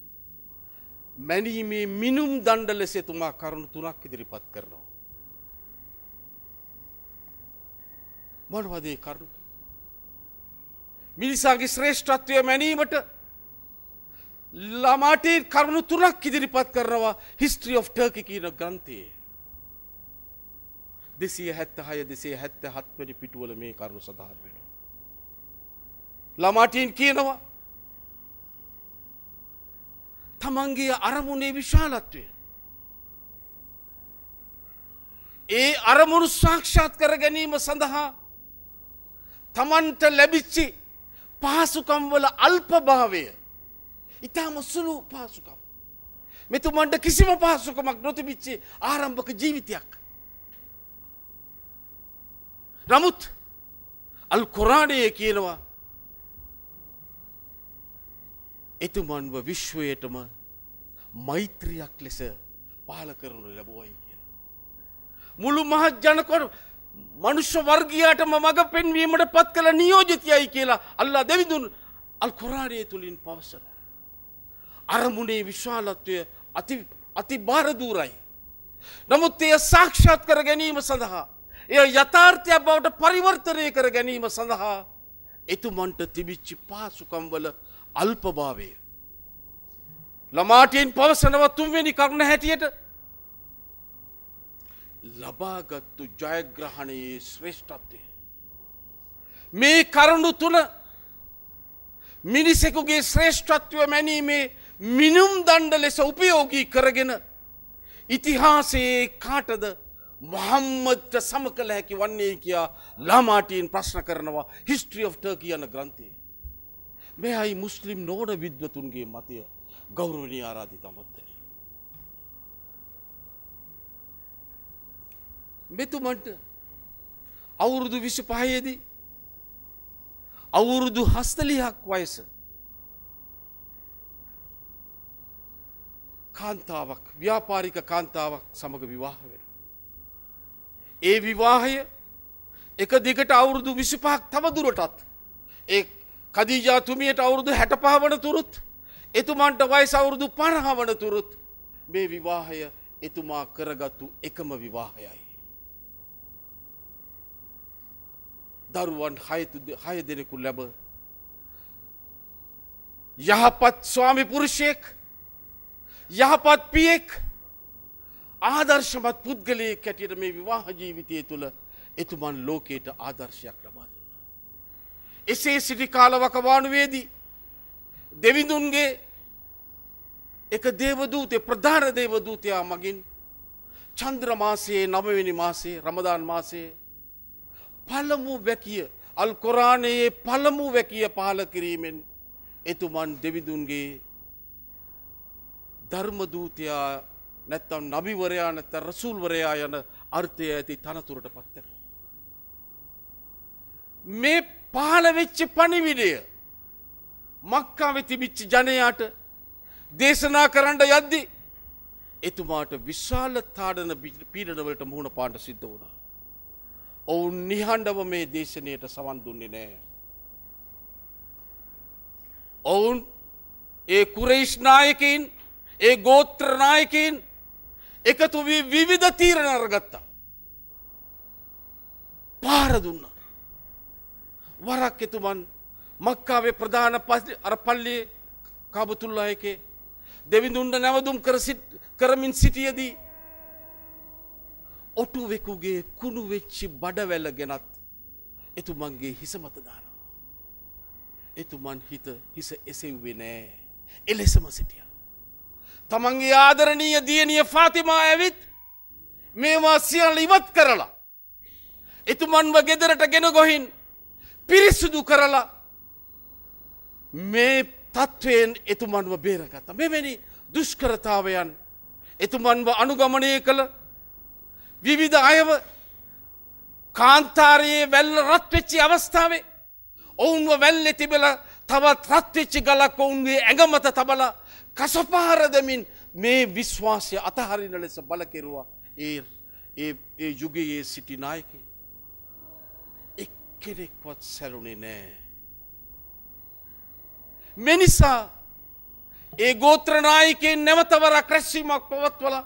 මැනීමේ මිනුම් දණ්ඩ ලෙස එතුමා කරුණු 3ක් ඉදිරිපත් කරනවා. මොනවද ඒ කරුණු? මිනිසාගේ ශ්‍රේෂ්ඨත්වය මැනීමට ලාමාටීන් කරුණු 3ක් ඉදිරිපත් කරනවා History of Turkey කියන ග්‍රන්ථයේ. 276 277 වෙනි පිටුවල මේ කරුණු සඳහන් වෙනවා. ලාමාටීන් කියනවා තමන්ගේ අරමුණේ විශාලත්වය. ඒ අරමුණු සාක්ෂාත් කර ගැනීම සඳහා තමන්ට ලැබිච්ච පහසුකම් වල අල්පභාවය ඉතාම සුළු පහසුකම්. මෙතුමන්ට කිසිම පහසුකමක් නොතිබිච්ච ආරම්භක ජීවිතයක්. නමුත් අල් කුරානයේ කියනවා එතුමන්ව විශ්වයටම මෛත්‍රියක් ලෙස පහල කරනු ලැබුවයි කියලා. මුළු මහත් ජනකොර මනුෂ්‍ය වර්ගයාටම මඟ පෙන්වීමට පත් කළ නියෝජිතයයි කියලා අල්ලා දෙවිඳුන් අල් කුරානයේ තුලින් පවසනවා. අරමුණේ විශාලත්වය අති භාරදූරයි. නමුත් එය සාක්ෂාත් කර ගැනීම සඳහා එය යථාර්ථයක් බවට පරිවර්තනය කර ගැනීම සඳහා එතුමන්ට තිබිච්ච පහසුකම් වල අල්පභාවය. ලාමාටීන් පවසනවා 3 වෙනි කරුණ හැටියට ලබාගත්තු ජයග්‍රහණයේ ශ්‍රේෂ්ඨත්වය. මේ කරුණු තුන මිනිසෙකුගේ ශ්‍රේෂ්ඨත්වය මැනීමේ මිනුම් දණ්ඩ ලෙස උපයෝගී කරගෙන ඉතිහාසයේ කාටද මොහම්මද්ට සම කළ හැකි වන්නේ කියා ලාමාටීන් ප්‍රශ්න කරනවා History of Turkey යන ග්‍රන්ථයේ. මෙයයි මුස්ලිම් නොවන විද්වතුන්ගේ මතය ගෞරවනීය ආරාධිත අමතනි. මෙතුමන්ට අවුරුදු 25 දී අවුරුදු 40ක් වයස කාන්තාවක් ව්‍යාපාරික කාන්තාවක් සමග විවාහ වෙනවා. ඒ විවාහය එක දිගට අවුරුදු 25ක් තව දුරටත් ඒ කදීජා තුමියට අවුරුදු 65 වන තුරුත් එතුමන්ට වයස අවුරුදු 50 වන තුරුත් මේ විවාහය එතුමා කරගත්තු එකම විවාහයයි. දරුවන් 6 දෙනෙකු ලැබ යහපත් ස්වාමි පුරුෂයෙක් යහපත් පියෙක් ආදර්ශමත් පුද්ගලයෙක් හැටියට මේ විවාහ ජීවිතය තුළ එතුමන් ලෝකයට ආදර්ශයක් ලබා දුන්නා. එසේ සිටි කාලවකවානුවේදී දෙවිඳුන්ගේ එක දේවදූතේ ප්‍රධාන දේවදූතයා මගින් චන්ද්‍ර මාසයේ 9 වෙනි මාසයේ රමදාන් මාසයේ පළමු වැකිය අල් කුරානයේ පළමු වැකිය පහල කිරීමෙන් එතුමන් දෙවිඳුන්ගේ ධර්ම දූතයා නැත්තම් නබිවරයා නැත්තම් රසූල්වරයා යන අර්ථය ඇති තනතුරට පත් වෙනවා. මේ පහළ වෙච්ච පණිවිඩය මක්කාවේ තිබිච්ච ජනයාට දේශනා කරන්න යද්දී එතුමාට විශාල තාඩන පීඩන වලට මුහුණ පාන්න සිද්ධ වුණා. ඔවුන් නිහඬව මේ දේශනයට සවන් දුන්නේ නැහැ. ඔවුන් ඒ කුරයිෂ් නායකයින් ඒ ගෝත්‍ර නායකයින් එකතු වී විවිධ තීරණ අරගත්තා. පාර දුන්නා. වරක් එතුමන් මක්කාවේ ප්‍රධාන පල්ලියේ කාබතුල්ලාහ එකේ දෙවිඳුන්ට නැවදුම් කරමින් සිටියේදී ඔටුවෙකුගේ කුණු වෙච්චි බඩවැල ගෙනත් එතුමන්ගේ හිස මත දානවා. එතුමන් හිස එසෙව්වේ නෑ. එලෙසම සිටියා. තමන්ගේ ආදරණීය දියණිය ෆාතිමා ඇවිත් මේවා සියල්ල ඉවත් කරලා එතුමන්ව ගෙදරට ගෙන ගොහින් පිරිසුදු කරලා මේ තත්වයෙන් එතුමන්ව බේරගත්තා. මෙවැනි දුෂ්කරතාවයන් එතුමන්ව අනුගමනය කළ විවිධ අයව කාන්තාරයේ වැල්ල රත් වෙච්ච අවස්ථාවේ ඔවුන්ව වැල්ලේ තිබෙලා තවත් රත් වෙච්ච ගලක් ඔවුන්ගේ ඇඟ මත තබලා කසපාර දෙමින් මේ විශ්වාසය අතහරින ලෙස බල කෙරුවා. ඒ යුගයේ සිටි නායකයෙක් එක්කෙනෙක්වත් සැලුනේ නෑ. මෙනිසා ඒ ගෝත්‍ර නායකයන් නැවතවරක් රැස්වීමක් පවත්වලා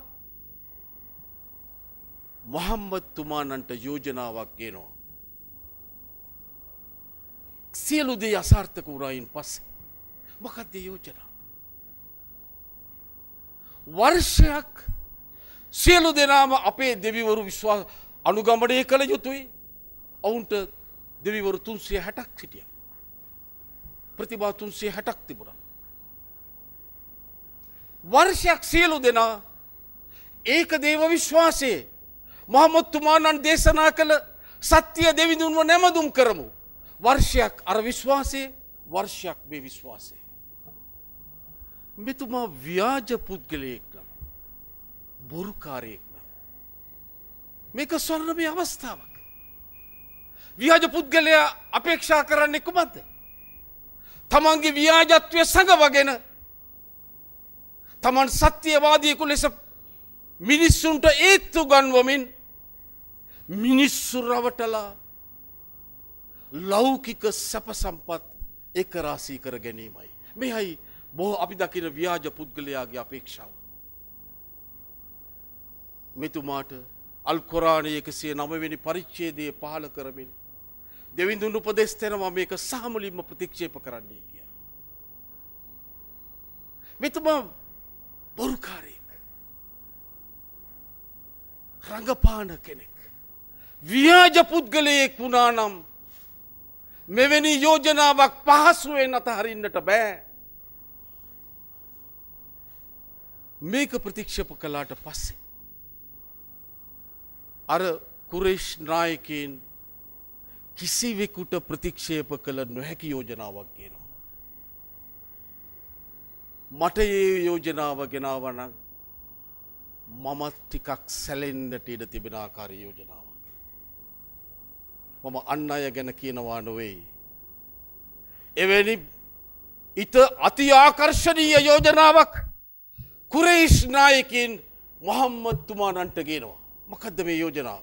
මොහම්මද් තුමාණන්ට යෝජනාවක් ගෙනවා. සියලු දේ අසාර්ථක වුණායින් පස්සේ මොකක්ද යෝජනා? වර්ෂයක් සියලු දෙනාම අපේ දෙවිවරු විශ්වාස අනුගමනය කළ යුතුයි. ඔවුන්ට දෙවිවරු 360ක් සිටියා. ප්‍රතිභා 360ක් තිබුණා. වර්ෂයක් සියලු දෙනා ඒක දේව විශ්වාසයේ මොහොමඩ් තුමාණන් දේශනා කළ සත්‍ය දෙවිඳුන්ව නැමදුම් කරමු. වර්ෂයක් අර විශ්වාසයේ, වර්ෂයක් මේ විශ්වාසයේ. මෙතුමා ව්‍යාජ පුද්ගලයෙක් නම්, බොරුකාරයෙක් නම් මේක ස්වර්ණමය අවස්ථාවක්. ව්‍යාජ පුද්ගලයා අපේක්ෂා කරන්නේ කුමක්ද? තමන්ගේ ව්‍යාජත්වය සඟවගෙන තමන් සත්‍යවාදියෙකු ලෙස මිනිස්සුන්ට ඒත්තු ගන්වමින් මිනිස්සු රවටලා ලෞකික සැප සම්පත් එක රාශී කර ගැනීමයි. මෙයයි බොහෝ අපි දකින ව්‍යාජ පුද්ගලයාගේ අපේක්ෂාව. මෙතුමාට අල් කුරානයේ 109 වෙනි පරිච්ඡේදයේ පහල කරමින් දෙවිඳුන් උපදෙස් දෙනවා මේක සාමුලින්ම ප්‍රතික්ෂේප කරන්නයි කියලා. මෙතුමා බොරුකාරයෙක්, රංගපාන කෙනෙක්, ව්‍යාජ පුද්ගලයෙක් වුණා නම් මෙවැනි යෝජනාවක් පහසුවෙන් අතහරින්නට බෑ. මේක ප්‍රතික්ෂේප කළාට පස්සේ අර කුරේෂ් නායකයන් කිසිවෙකුට ප්‍රතික්ෂේප කළ නොහැකි යෝජනාවක් ගෙනවා. මට ඒ යෝජනාව ගෙනාවා නම් මම ටිකක් සැලෙන්නට ඉඩ තිබෙන ආකාරී යෝජනාවක්. මම අන් අය ගැන කියනවා නොවේ. එවැනි ඊට අති ආකර්ශනීය යෝජනාවක් කුරේෂ් නායකයන් මොහම්මද් තුමාණන්ට ගෙනවා. මොකද්ද මේ යෝජනාව?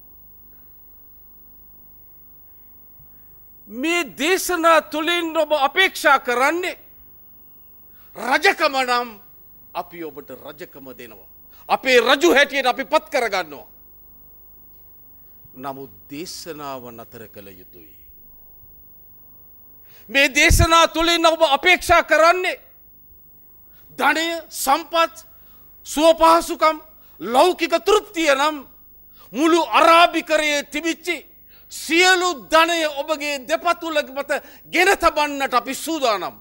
මේ දේශනා තුළින් ඔබ අපේක්ෂා කරන්නේ රජකම නම් අපි ඔබට රජකම දෙනවා. අපේ රජු හැටියට අපි පත් කරගන්නවා. නමුත් දේශනාව නතර කළ යුතුයි. මේ දේශනා තුළින් ඔබ අපේක්ෂා කරන්නේ ධනය, සම්පත්, සුවපහසුකම්, ලෞකික තෘප්තිය නම් මුළු අරාබිකරයේ තිබිච්චි සියලු ධනය ඔබගේ දෙපතුල මත ගෙන තබන්නට අපි සූදානම්.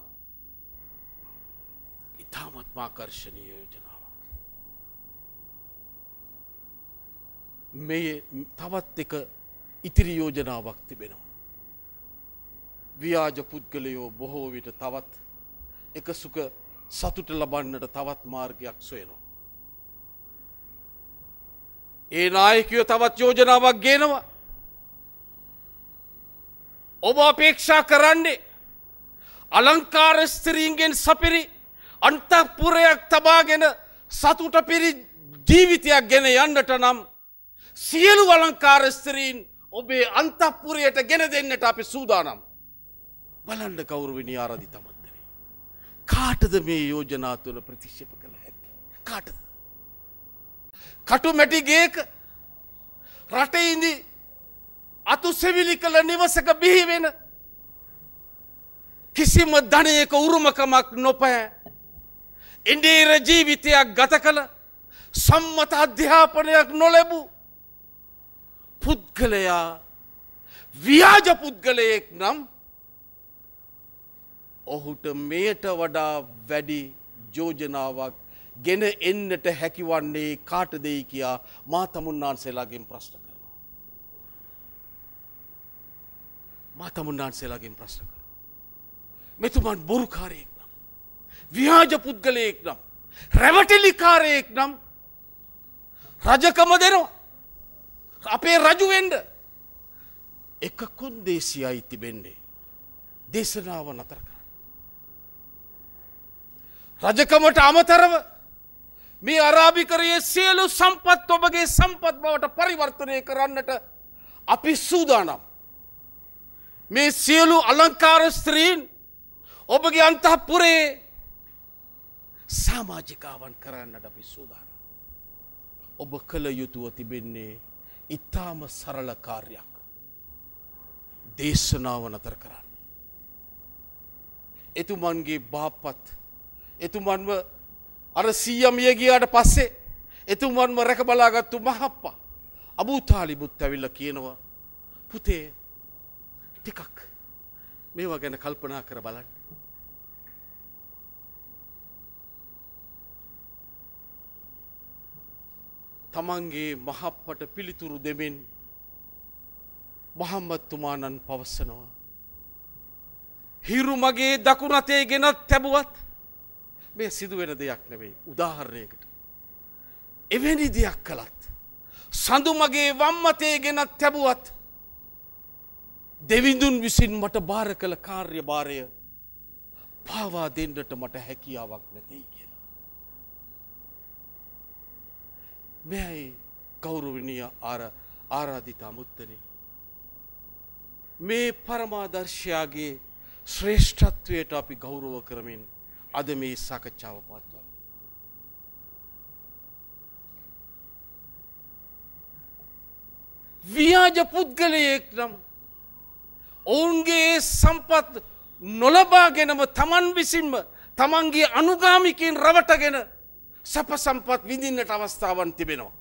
ඉතාමත් ආකර්ශනීය යෝජනාවක්. මේ තවත් එක ඉතිරි යෝජනාවක් තිබෙනවා. ව්‍යාජ පුද්ගලයෝ බොහෝ විට තවත් එක සුඛ සතුට ලබන්නට තවත් මාර්ගයක් සොයනවා. ඒ නායකයෝ තවත් යෝජනාවක් ගේනවා. ඔබ අපේක්ෂා කරන්නේ අලංකාර ස්ත්‍රීන්ගෙන් සපිරි අන්තఃපුරයක් තබාගෙන සතුට පිරි ජීවිතයක් ගෙන යන්නට නම් සියලු අලංකාර ස්ත්‍රීන් ඔබේ අන්තఃපුරයට ගෙන දෙන්නට අපි සූදානම්. බලන්න ගෞරවනීය ආරාධිත මන්ත්‍රී. කාටද මේ යෝජනා තුළ ප්‍රතික්ෂේප කළ හැකි? කාටද? කටු මැටි ගේක රටේ ඉඳි අතු සෙවිලි කළ නිවසක බිහි වෙන කිසිම ධනයක උරුමකමක් නොපෑ ඉන්දීර ජීවිතයක් ගත කළ සම්මත අධ්‍යාපනයක් නොලැබූ පුද්ගලයා ව්‍යාජ පුද්ගලයෙක් නම් ඔහුට මෙයට වඩා වැඩි යෝජනාවක් ගෙන එන්නට හැකිවන්නේ කාටදයි කියා මා තමුන්නාන්සේලාගෙන් ප්‍රශ්න කරනවා. මා තමුන්නාන්සේලාගෙන් ප්‍රශ්න කරනවා. මෙතුමන් බොරුකාරයෙක් නම්, ව්‍යාජ පුද්ගලයෙක් නම්, රැවටිලිකාරයෙක් නම් රජකම දෙනවා. අපේ රජු වෙන්න එක කොන්දේසියයි තිබෙන්නේ. දේශනාව නතර කරන්න. රජකමට අමතරව මේ අරාබිකරයේ සියලු සම්පත් ඔබගේ සම්පත් බවට පරිවර්තනය කරන්නට අපි සූදානම්. මේ සියලු අලංකාර ස්ත්‍රීන් ඔබගේ අන්තఃපුරේ සමාජිකාවන් කරන්නට අපි සූදානම්. ඔබ කළ යුතුව තිබෙන්නේ ඊටාම සරල කාර්යයක්. දේශනාව නතර කරන්න. එතුමන්ගේ බාප්පත් එතුමන්ව අර සීයා මිය ගියාට පස්සේ එතුමන්ව රැක බලාගත්තු මහප්පා අබූ තාලිබුත් ඇවිල්ලා කියනවා පුතේ ටිකක් මේවා ගැන කල්පනා කර බලන්න. තමන්ගේ මහප්පට පිළිතුරු දෙමින් මොහම්මද් තුමාණන් පවසනවා හිරු මගේ දකුණු අතේ ගෙනත් තැබුවත් මේ සිදුවෙන දෙයක් නෙවෙයි. උදාහරණයකට එවැනි දෙයක් කළත් සඳු මගේ වම් අතේ ගෙනත් තැබුවත් දෙවිඳුන් විසින් මට බාර කළ කාර්යභාරය පාවා දෙන්නට මට හැකියාවක් නැති කියලා. මෙයි ගෞරවනීය ආරාධිතා මුත්තනි මේ පරමාදර්ශයාගේ ශ්‍රේෂ්ඨත්වයට අපි ගෞරව කරමින් අද මේ සාකච්ඡාව පවත්වමු. ව්‍යාජ පුද්ගලයෙක් නම් ඔවුන්ගේ සම්පත් නොලබාගෙනම තමන් විසින්ම තමන්ගේ අනුගාමිකයින් රවටගෙන සැප සම්පත් විඳින්නට අවස්ථාවන් තිබෙනවා.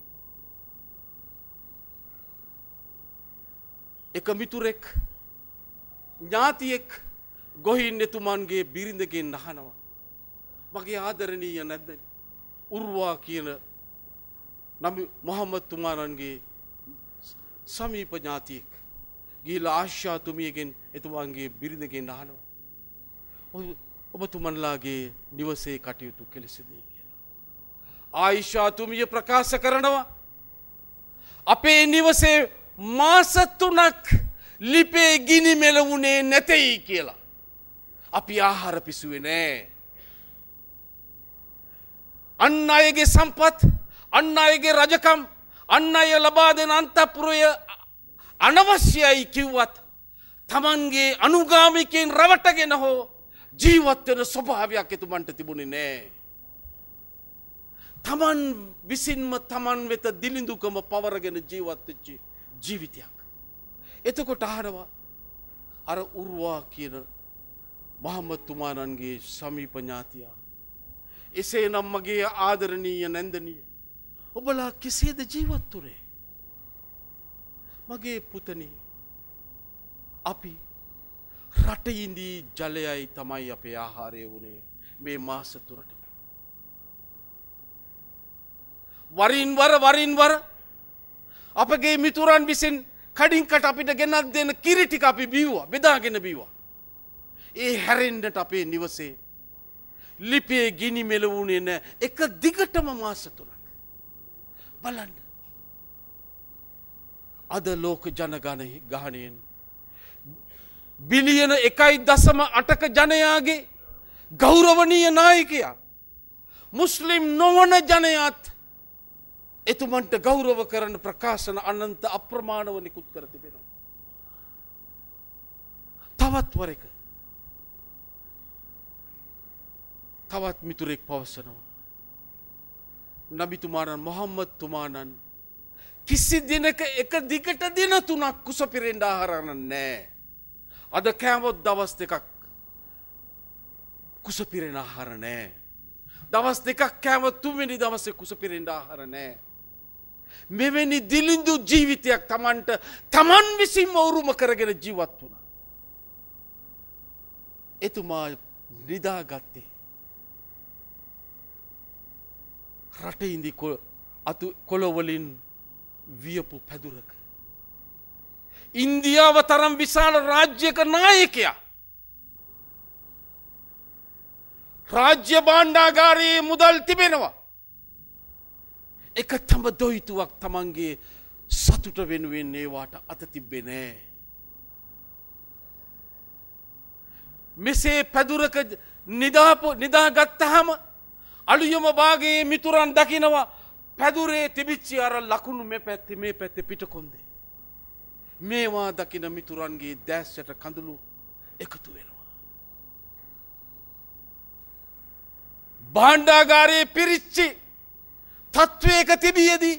එක මිතුරෙක් ඥාතියෙක් ගොහින් එතුමන්ගේ බිරිඳගෙන් අහනවා මගේ ආදරණීය නැද්ද උර්වා කියන නම් මොහම්මද් තුමාණන්ගේ සමීප ඥාතියෙක් ගිහිල්ලා ආයිෂා තුමියගෙන් එතුමන්ගේ බිරිඳගෙන් අහනවා ඔබතුමන්ලාගේ නිවසේ කටයුතු කෙලෙසද කියලා. ආයිෂා තුමිය ප්‍රකාශ කරනවා අපේ නිවසේ මාස 3ක් ලිපේ ගිනි මෙලවුනේ නැtei කියලා. අපි ආහාර පිසුවේ නෑ. අන් අයගේ සම්පත්, අන් අයගේ රජකම්, අන් අය ලබා දෙන අන්තපුරය අනවශ්‍යයි කිව්වත් තමන්ගේ අනුගාමිකයන් රවටගෙන හෝ ජීවත් වෙන ස්වභාවයක් එතුමන්ට තිබුණේ නෑ. තමන් විසින්ම තමන් වෙත දිලිඳුකම පවරගෙන ජීවත් වෙච්ච ජීවිතයක්. එතකොට අහනවා අර උර්වා කියන මොහම්මද් තුමාණන්ගේ සමීප ඥාතියා එසේනම් මගේ ආදරණීය නැන්දනිය ඔබලා කෙසේද ජීවත් වුනේ? මගේ පුතනි අපි රටේ ඉඳී ජලයයි තමයි අපේ ආහාරය වුණේ මේ මාස 3ට. වරින් වර අපගේ මිතුරන් විසින් කඩින්කට අපිට ගෙනත් දෙන කිරි ටික අපි බිව්වා, බෙදාගෙන බිව්වා. ඒ හැරෙන්නට අපේ නිවසේ ලිපේ ගිනි මෙලවුනේ නැ එක දිගටම මාස 3ක්. බලන්න. අද ලෝක ජනගහනයෙන් බිලියන 1.8ක ජනයාගේ ගෞරවනීය නායකයා මුස්ලිම් නොවන ජනයාත් එතුමන්ට ගෞරව කරන ප්‍රකාශන අනන්ත අප්‍රමාණව නිකුත් කර තිබෙනවා. තවත් වරක තවත් මිතුරෙක් පවසනවා නබිතුමාණන් මොහම්මද් තුමාණන් කිසි දිනක එක දිගට දින 3ක් කුස පිරෙන්න ආහාර නැහැ. අද කෑමොත් දවස් 2ක් කුස පිරෙන ආහාර නැහැ. දවස් 2ක් කෑමොත් තුන්වෙනි දවසේ කුස පිරෙන්න ආහාර නැහැ. මෙවැනි දිලිඳු ජීවිතයක් තමන් විසින්ම උරුම කරගෙන ජීවත් වුණා. එතුමා නිදාගත්තේ රටේ ඉඳි කොළවලින් වියපු පැදුරක. ඉන්දියාව තරම් විශාල රාජ්‍යක නායකයා රාජ්‍ය භාණ්ඩාගාරයේ මුදල් තිබෙනවා. එක තම දොයිතුවක් තමන්ගේ සතුට වෙනුවෙන් ඒවාට අත තිබ්බේ නෑ. මෙසේ පැදුරක නිදාගත්තහම අලුයම භාගයේ මිතුරන් දකිනවා පැදුරේ තිබිච්ච අර ලකුණු මේ පැත්තේ පිටකොන්දේ. මේවා දකින මිතුරන්ගේ දැස්සට කඳුළු එකතු වෙනවා. භාණ්ඩාගාරයේ පිරිච්චි තත්වයක තිබියදී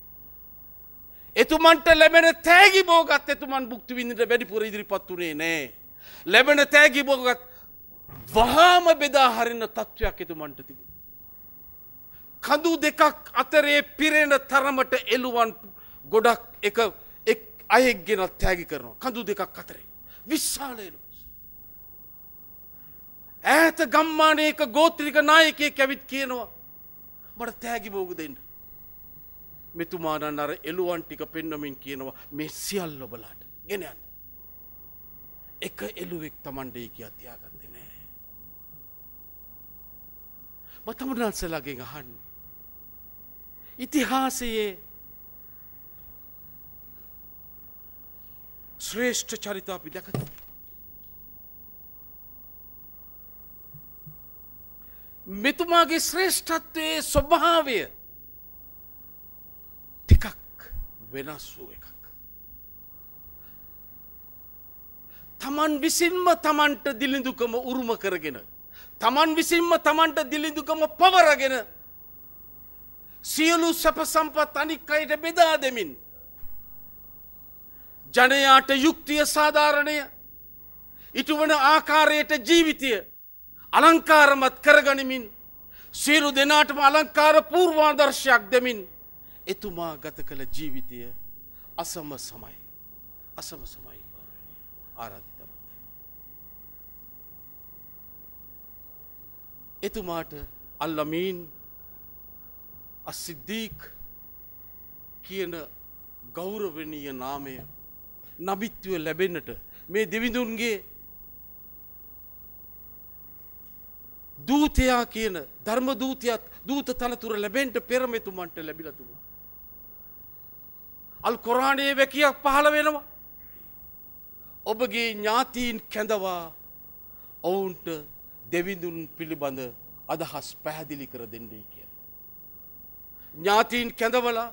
එතුමන්ට ලැබෙන තෑගි බෝගත් එතුමන් භුක්ති විඳින්න වැඩිපුර ඉදිරිපත් උනේ නෑ. ලැබෙන තෑගි බෝගත් වහාම බෙදා හරින තත්ත්වයක් එතුමන්ට තිබුණා. කඳු දෙකක් අතරේ පිරෙන තරමට එළුවන් ගොඩක් එක් අයෙක් ගෙනත් තෑගි කරනවා. කඳු දෙකක් අතරේ විශාල එළුවන්. ඈත ගම්මානයක ගෝත්‍රික නායකයෙක් ඇවිත් කියනවා මට තෑගි බෝග දෙන්න. මෙතුමානන් අර එළුවන් ටික පෙන්නමින් කියනවා මේ සියල්ල ඔබලාට ගෙන යන්න. එක එළුවෙක් Tamande කියා තියාගත්තේ නෑ. මම තමුන්වන්සලාගෙන් අහන්නේ ඉතිහාසයේ ශ්‍රේෂ්ඨ චරිත අපි දැකලා මෙතුමාගේ ශ්‍රේෂ්ඨත්වයේ ස්වභාවය ටිකක් වෙනස් වූ එකක්. තමන් විසින්ම තමන්ට දිලිඳුකම උරුම කරගෙන තමන් විසින්ම තමන්ට දිලිඳුකම පවරගෙන සියලු සැප සම්පත් අනික් අයට බෙදා දෙමින් ජනයාට යුක්තිය සාධාරණය ඉටුවන ආකාරයට ජීවිතය අලංකාරමත් කරගනිමින් සියලු දෙනාටම අලංකාර පූර්වාදර්ශයක් දෙමින් එතුමා ගත කළ ජීවිතය අසම සමයි ආරාධිතව. එතුමාට අල්ලමීන් අසිද්දීක් කියන ගෞරවනීය නාමය නබිත්වය ලැබෙන්නට මේ දෙවිඳුන්ගේ දූතයා කියන ධර්ම දූතයත් දූත තනතුර ලැබෙන්න පෙර මෙතුමන්ට ලැබිලා තිබුණා. අල් කුර්ආනයේ වැකියක් පහළ වෙනවා. ඔබගේ ඥාතීන් කැඳවා ඔවුන්ට දෙවිඳුන් පිළිබඳ අදහස් පැහැදිලි කර දෙන්නයි කියලා. ඥාතීන් කැඳවලා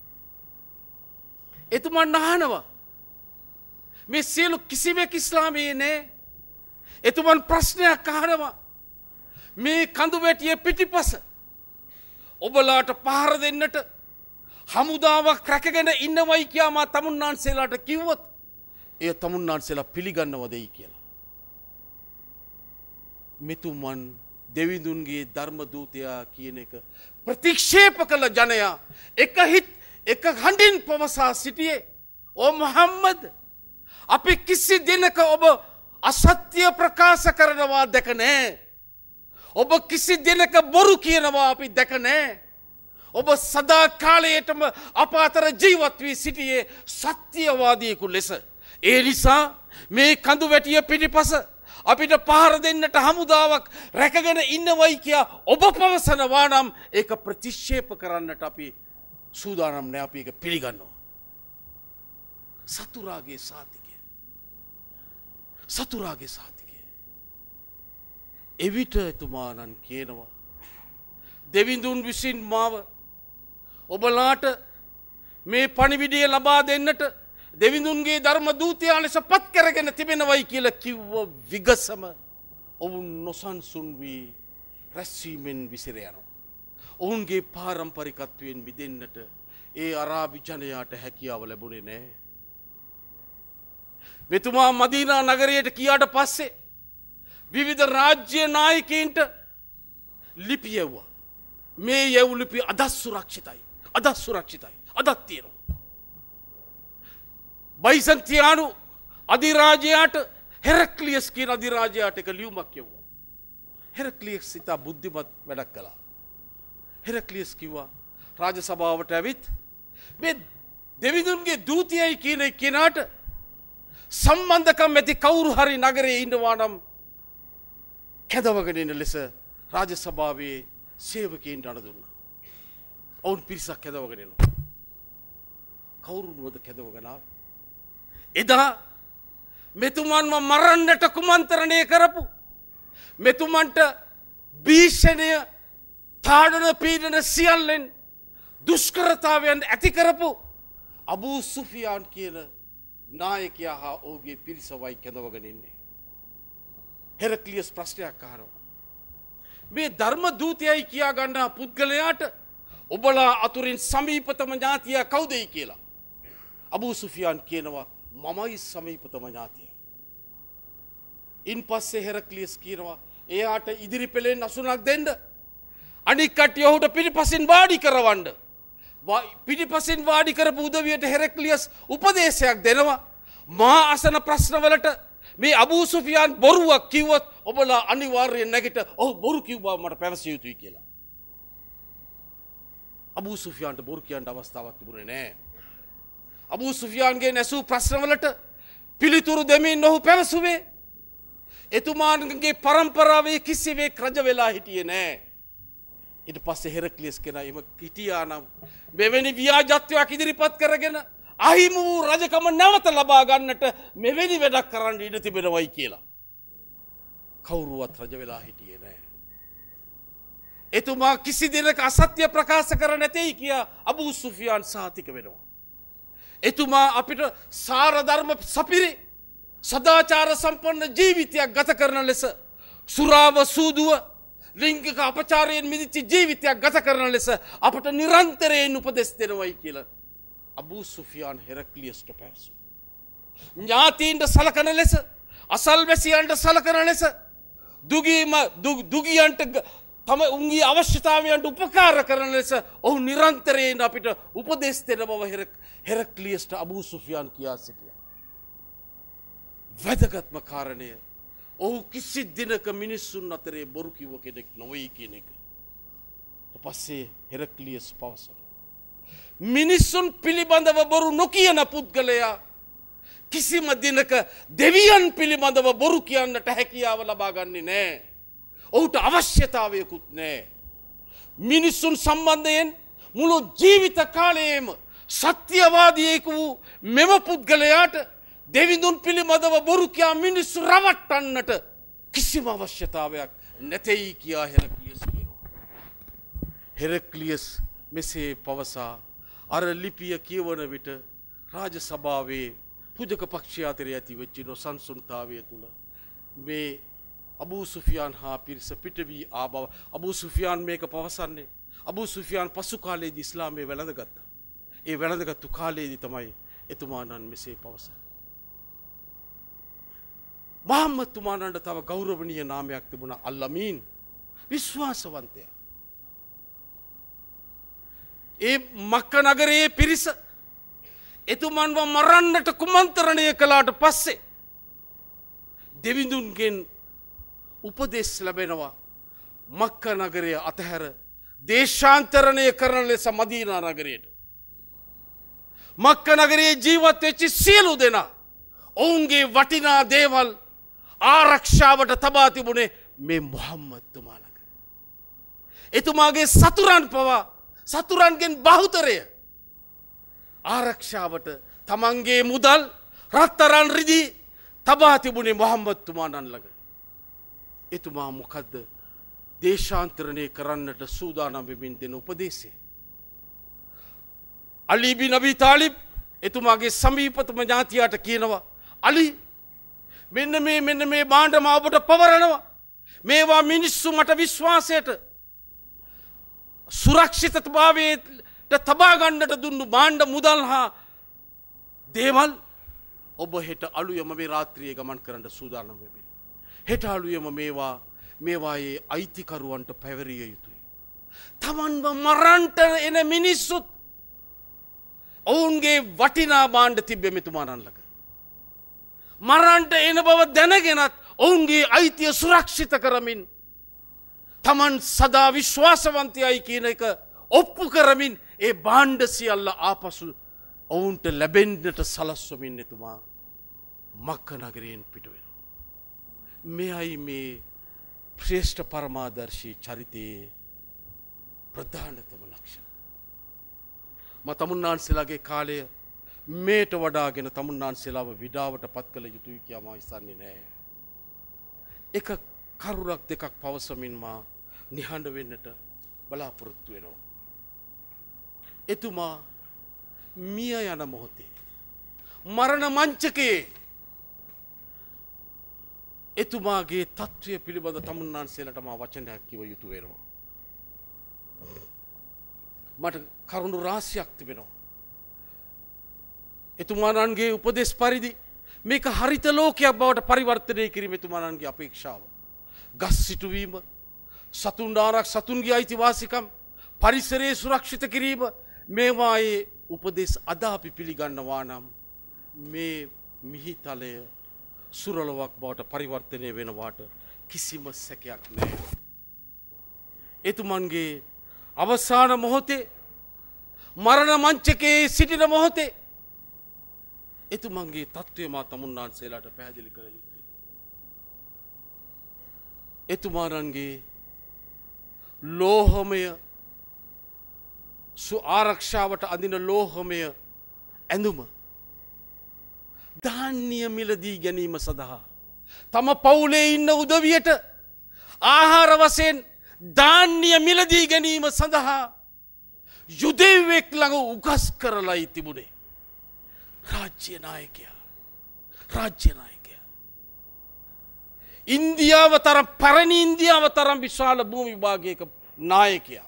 එතුමන් අහනවා මේ සියලු කිසිවෙක් ඉස්ලාමයේ නෑ. එතුමන් ප්‍රශ්නයක් අහනවා මේ කඳු වැටිය පිටිපස ඔබලාට පහර දෙන්නට හමුදාවක් රැකගෙන ඉන්නවයි කියා මා තමුන්නාන්සේලාට කිව්වොත් එය තමුන්නාන්සේලා පිළිගන්නවදයි කියලා. මෙතුමන් දෙවිඳුන්ගේ ධර්ම දූතයා කියන එක ප්‍රතික්ෂේප කළ ජනයා එක හඬින් පවසා සිටියේ ඕ මුහම්මද් අපි කිසි දිනක ඔබ අසත්‍ය ප්‍රකාශ කරනවා දැක නෑ. ඔබ කිසි දිනක බොරු කියනවා අපි දැක නෑ. ඔබ සදා කාලයටම අප අතර ජීවත් වී සිටියේ සත්‍යවාදියෙකු ලෙස. ඒ නිසා මේ කඳු වැටිය පිටිපස අපිට පහර දෙන්නට හමුදාවක් රැකගෙන ඉන්නවයි කියා ඔබ පවසනවා නම් ඒක ප්‍රතික්ෂේප කරන්නට අපි සූදානම් නෑ. අපි ඒක පිළිගන්නවා. සතුරාගේ සාතිකය. සතුරාගේ සාතිකය. එවිට එතුමානන් කියනවා දෙවිඳුන් විසින් මාව ඔබලාට මේ පණිවිඩය ලබා දෙන්නට දෙවිඳුන්ගේ ධර්ම දූතයා ලෙස පත් කරගෙන තිබෙනවයි කියලා කිව්ව විගසම ඔවුන් නොසන්සුන් වී රැස්වීමෙන් විසිර යනවා. ඔවුන්ගේ පාරම්පරිකත්වයෙන් මිදෙන්නට ඒ අරාබි ජනයාට හැකියාව ලැබුණේ නැහැ. මෙතුමා මදීනා නගරයට කියාට පස්සේ විවිධ රාජ්‍ය නායකයින්ට ලිපි යවුවා. මේ යවු ලිපි අදත් සුරක්ෂිතයි. අදත් තියෙනවා. බයිසන්තියානු අධිරාජයාට හෙරක්ලියස් කියන අධිරාජයාට එක ලියුමක් යවුවා. හෙරක්ලියස් සිතා බුද්ධිමත් වැඩක් කළා. හෙරක්ලියස් කිව්වා රාජ සභාවට ඇවිත් මේ දෙවිඳුන්ගේ දූතයයි කියන කෙනාට සම්බන්ධකම් ඇති කවුරු හරි නගරයේ ඉන්නවා නම් කැදවගෙන ඉන්න ලෙස රාජ සභාවේ සේවකයන්ට අණ දුන්නා. ඔවුන් පිරිසක් කැදවගෙන එනවා. කවුරුන්වද කැදවගෙන ආවේ? එදා මෙතුමන්ව මරන්නට කුමන්ත්‍රණය කරපු මෙතුමන්ට භීෂණය තාඩන පීඩන සියල්ලෙන් දුෂ්කරතාවයන් ඇති කරපු අබූ සුෆියාන් කියන නායකයා හා ඔහුගේ පිරිසවයි කැඳවගෙන ඉන්නේ. හෙරක්ලියස් ප්‍රශ්නයක් අහනවා. මේ ධර්ම දූතයයි කියා ගන්නා පුද්ගලයාට ඔබලා අතුරින් සමීපතම ඥාතියා කවුදයි කියලා. අබූ සුෆියාන් කියනවා මමයි සමීපතම ඥාතිය. ඉන් පස්සේ හෙරක්ලියස් කියනවා එයාට ඉදිරි පෙළෙන් අසුනක් දෙන්න. අනික් කට්ටිය ඔහුට පිටිපසින් වාඩි කරවන්න. පිටිපසින් වාඩි කරපු උදවියට හෙරක්ලියස් උපදේශයක් දෙනවා. මා අසන ප්‍රශ්නවලට මේ අබූ සුෆියාන් බොරුවක් කිව්වොත් ඔබලා අනිවාර්යයෙන් නැගිට ඔහු බොරු කිව්වා මට පැවසිය යුතුයි කියලා. අබූ සුෆියාන්ට බොරු කියන්න අවස්ථාවක් තිබුණේ නැහැ. අබූ සුෆියාන්ගේ නැසූ ප්‍රශ්නවලට පිළිතුරු දෙමින් ඔහු පැවසුවේ එතුමාගේ පරම්පරාවේ කිසිවෙක් රජ වෙලා හිටියේ නැහැ. ඊට පස්සේ හෙරක්ලියස් කෙනා එම හිටියා නම් මෙවැනි ව්‍යාජත්වයක් ඉදිරිපත් කරගෙන අහිමි වූ රජකම නැවත ලබා ගන්නට මෙවැනි වැඩක් කරන්න ඉඩ තිබෙනවයි කියලා. කවුරුවත් රජ වෙලා හිටියේ නැහැ. එතුමා කිසි දිනක අසත්‍ය ප්‍රකාශ කර නැtei කියා අබූ සුෆියාන් සාතික වෙනවා. එතුමා අපිට සාර ධර්ම සපිරි සදාචාර සම්පන්න ජීවිතයක් ගත කරන ලෙස සුරාව සූදුව ලිංගික අපචාරයෙන් මිදිච්ච ජීවිතයක් ගත කරන ලෙස අපට නිරන්තරයෙන් උපදෙස් දෙනවයි කියලා අබූ සුෆියාන් හෙරක්ලියස්ට පැවසුවා. ඥාතීන්ට සලකන ලෙස අසල්වැසියන්ට සලකන ලෙස දුගියන්ට තම උන්ගේ අවශ්‍යතාවයන්ට උපකාර කරන ලෙස ඔහු නිරන්තරයෙන් අපිට උපදෙස් දෙන බව හෙරක්ලියස්ට අබූ සුෆියාන් කියා සිටියා. වැදගත්ම කාරණය ඔහු කිසි දිනක මිනිස්සුන් අතරේ බොරු කිව්ව කෙනෙක් නොවේ කියන එක. ඊට පස්සේ හෙරක්ලියස් පවසනවා මිනිස්සුන් පිළිබඳව බොරු නොකියන පුද්ගලයා කිසිම දිනක දෙවියන් පිළිබඳව බොරු කියන්නට හැකියාව ලබා ගන්නේ නැහැ. ඔහුට අවශ්‍යතාවයකුත් නැහැ. මිනිස්සුන් සම්බන්ධයෙන් මුළු ජීවිත කාලයේම සත්‍යවාදියෙකු වූ මෙම පුද්ගලයාට දෙවිඳුන් පිළිබඳව බොරු කියා මිනිස්සු රවට්ටන්නට කිසිම අවශ්‍යතාවයක් නැtei කියා හෙරක්ලියස් කියනවා. හෙරක්ලියස් මෙසේ පවසා අර ලිපිය කියවන විට රාජ සභාවේ පුජක පක්ෂය අතරේ ඇති වෙච්ච නොසන්සුන්තාවය තුල මේ අබූ සුෆියාන් හා පිරිස පිට වී ආබව අබූ සුෆියාන් මේක පවසන්නේ අබූ සුෆියාන් පසු කාලයේදී ඉස්ලාමයේ වැළඳගත්තා. ඒ වැළඳගත්තු කාලයේදී තමයි එතුමාණන් මෙසේ පවසන්නේ. මුහම්මද් තුමාණන්ට තව ගෞරවනීය නාමයක් තිබුණා අල්-අමීන් විශ්වාසවන්තයා. ඒ මක්ක නගරයේ පිරිස එතුමන්ව මරන්නට කුමන්ත්‍රණය කළාට පස්සේ දෙවිඳුන්ගෙන් උපදෙස් ලැබෙනවා මක්ක නගරය අතහැර දේශාන්තරණය කරන ලෙස මදීනා නගරයට. මක්ක නගරයේ ජීවත් වෙච්ච සියලු දෙනා ඔවුන්ගේ වටිනා දේවල් ආරක්ෂාවට තබා තිබුණේ මේ මුහම්මද් තුමා ළඟ. එතුමාගේ සතුරන් පවා සතුරන්ගෙන් බහුතරය ආරක්ෂාවට තමන්ගේ මුදල් රත්තරන් රිදී තබා තිබුණේ මුහම්මද් තුමාණන් ළඟ. එතුමා මොකද්ද දේශාන්තරණය කරන්නට සූදානම් වෙමින් දෙන උපදේශය? අලි බින් අබී තාලිබ් එතුමාගේ සමීපතම ඥාතියාට කියනවා අලි මෙන්න මේ භාණ්ඩ මා ඔබට පවරනවා. මේවා මිනිස්සු මට විශ්වාසයට සුරක්ෂිතභාවයට තබා ගන්නට දුන්නු භාණ්ඩ මුදල් හා දේවල් ඔබ හෙට අලුයම මේ රාත්‍රියේ ගමන් කරන්න සූදානම් වෙමින්. හෙට අලුයම මේවායේ අයිතිකරුවන්ට පැවරිය යුතුයි. තමන්ව මරන්ට එන මිනිස්සුත් ඔවුන්ගේ වටිනා භාණ්ඩ තිබ්බේ මෙතුමාණන් ළඟ. මරන්ට එන බව දැනගෙනත් ඔවුන්ගේ අයිතිය සුරක්ෂිත කරමින් තමන් සදා විශ්වාසවන්තයයි කියන එක ඔප්පු කරමින් ඒ භාණ්ඩ සියල්ල ආපසු ඔවුන්ට ලැබෙන්නට සලස්වමින් එතුමා මක්ක නගරයෙන් පිට වෙනවා. මෙයයි මේ ශ්‍රේෂ්ඨ පරමාදර්ශී චරිතයේ ප්‍රධානතම ලක්ෂණ. තමුන්නාන්සේලාගේ කාලය මේට වඩාගෙන තමුන්නාන්සේලාව විඩාවට පත් කළ යුතුයි කියා මා හිතන්නේ නැහැ. එක කරුණක් දෙකක් පවසමින් මා නිහඬ වෙන්නට බලාපොරොත්තු වෙනවා. එතුමා මිය යන මොහොතේ මරණ මංචකයේ එතුමාගේ තත්ත්වය පිළිබඳ තමුන්නාන්සේලාට මා වචනයක් කිව යුතු වෙනවා. මට කරුණු රාශියක් තිබෙනවා. එතුමාණන්ගේ උපදෙස් පරිදි මේක හරිත ලෝකයක් බවට පරිවර්තනය කිරීම එතුමාණන්ගේ අපේක්ෂාව. ගස් සිටුවීම, සතුන් ආරක් සතුන්ගේ අයිතිවාසිකම්, පරිසරයේ සුරක්ෂිත කිරීම මේවායේ උපදෙස් අද අපි පිළිගන්නවා නම් මේ මිහිතලය සුරලවක් බවට පරිවර්තනය වෙනවාට කිසිම සැකයක් නැහැ. එතුමන්ගේ අවසාන මොහොතේ මරණ මංචකයේ සිටින මොහොතේ එතුමන්ගේ තත්ත්වය මා තමුන්නාන්සේලාට පැහැදිලි කළ යුතුයි. එතුමානන්ගේ ලෝහමය ආරක්ෂාවට අඳින ලෝහමය ඇඳුම ධාන්‍ය මිලදී ගැනීම සඳහා තම පවුලේ ඉන්න උදවියට ආහාර වශයෙන් ධාන්‍ය මිලදී ගැනීම සඳහා යුදෙව්වෙක් ළඟ උගස් කරලායි තිබුණේ. රාජ්‍ය නායකයා. ඉන්දියාව තරම් පැරණි ඉන්දියාව තරම් විශාල භූමි විභාගයක නායකයා.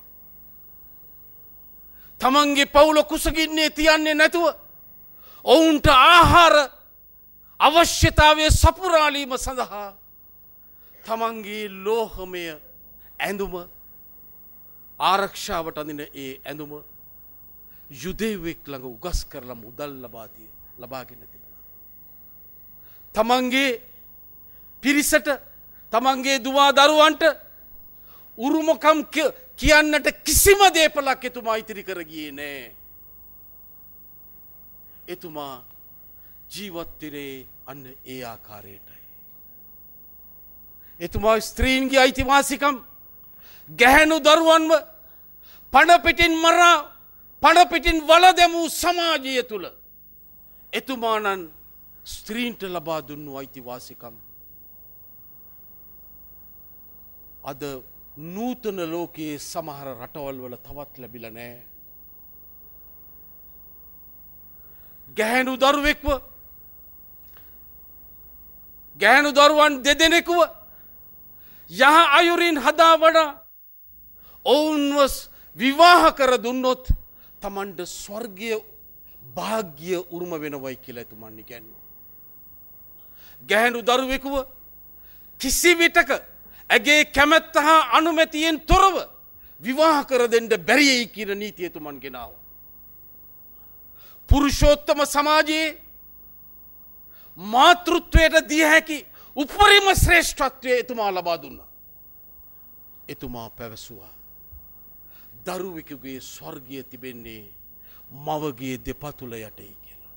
තමන්ගේ පවුල කුසගින්නේ තියන්නේ නැතුව ඔවුන්ට ආහාර අවශ්‍යතාවය සපුරාලීම සඳහා තමන්ගේ ලෝහමය ඇඳුම ආරක්ෂාවට අඳින ඒ ඇඳුම යුදෙව්වෙක් ළඟ උගස් කරලා මුදල් ලබාගෙන තිබුණා. තමන්ගේ පිරිසට තමන්ගේ දුවා දරුවන්ට උරුමකම් කියන්නට කිසිම දේපලක් එතුමා ඉතිරි කර ගියේ නෑ. එතුමා ජීවත්වරේ අන්න ඒ ආකාරයටයි. එතුමා ස්ත්‍රීන්ගේ අයිතිවාසිකම් ගැහැණු දරුවන්ව පණපිටින් මරා පණපිටින් වල දැමූ සමාජය තුළ එතුමානන් ස්ත්‍රීන්ට ලබා දුන්නු අයිතිවාසිකම් අද නූතන ලෝකයේ සමහර රටවල් වල තවත් ලැබිලා නෑ. ගැහැණු දරුවෙක්ව ගැහැණු දරුවන් දෙදෙනෙකුව යහ අයුරින් හදා වඩා ඔවුන්ව විවාහ කර දුන්නොත් තමන්ට ස්වර්ගය භාග්‍ය උරුම වෙනවයි කියලා එතුමන් ඉගැන්වුවා. ගැහැණු දරුවෙකුව කිසි විටක ඇගේ කැමැත්ත හා අනුමැතියෙන් තොරව විවාහ කර දෙන්න බැරියයි කියන නීතිය එතුමන් ගෙනාවා. පුරුෂෝත්තම සමාජයේ මාතෘත්වයට දිය හැකි උපරිම ශ්‍රේෂ්ඨත්වය එතුමා ලබා දුන්නා. එතුමා පැවසුවා දරුවෙකුගේ ස්වර්ගය තිබෙන්නේ මවගේ දෙපතුල යටයි කියලා.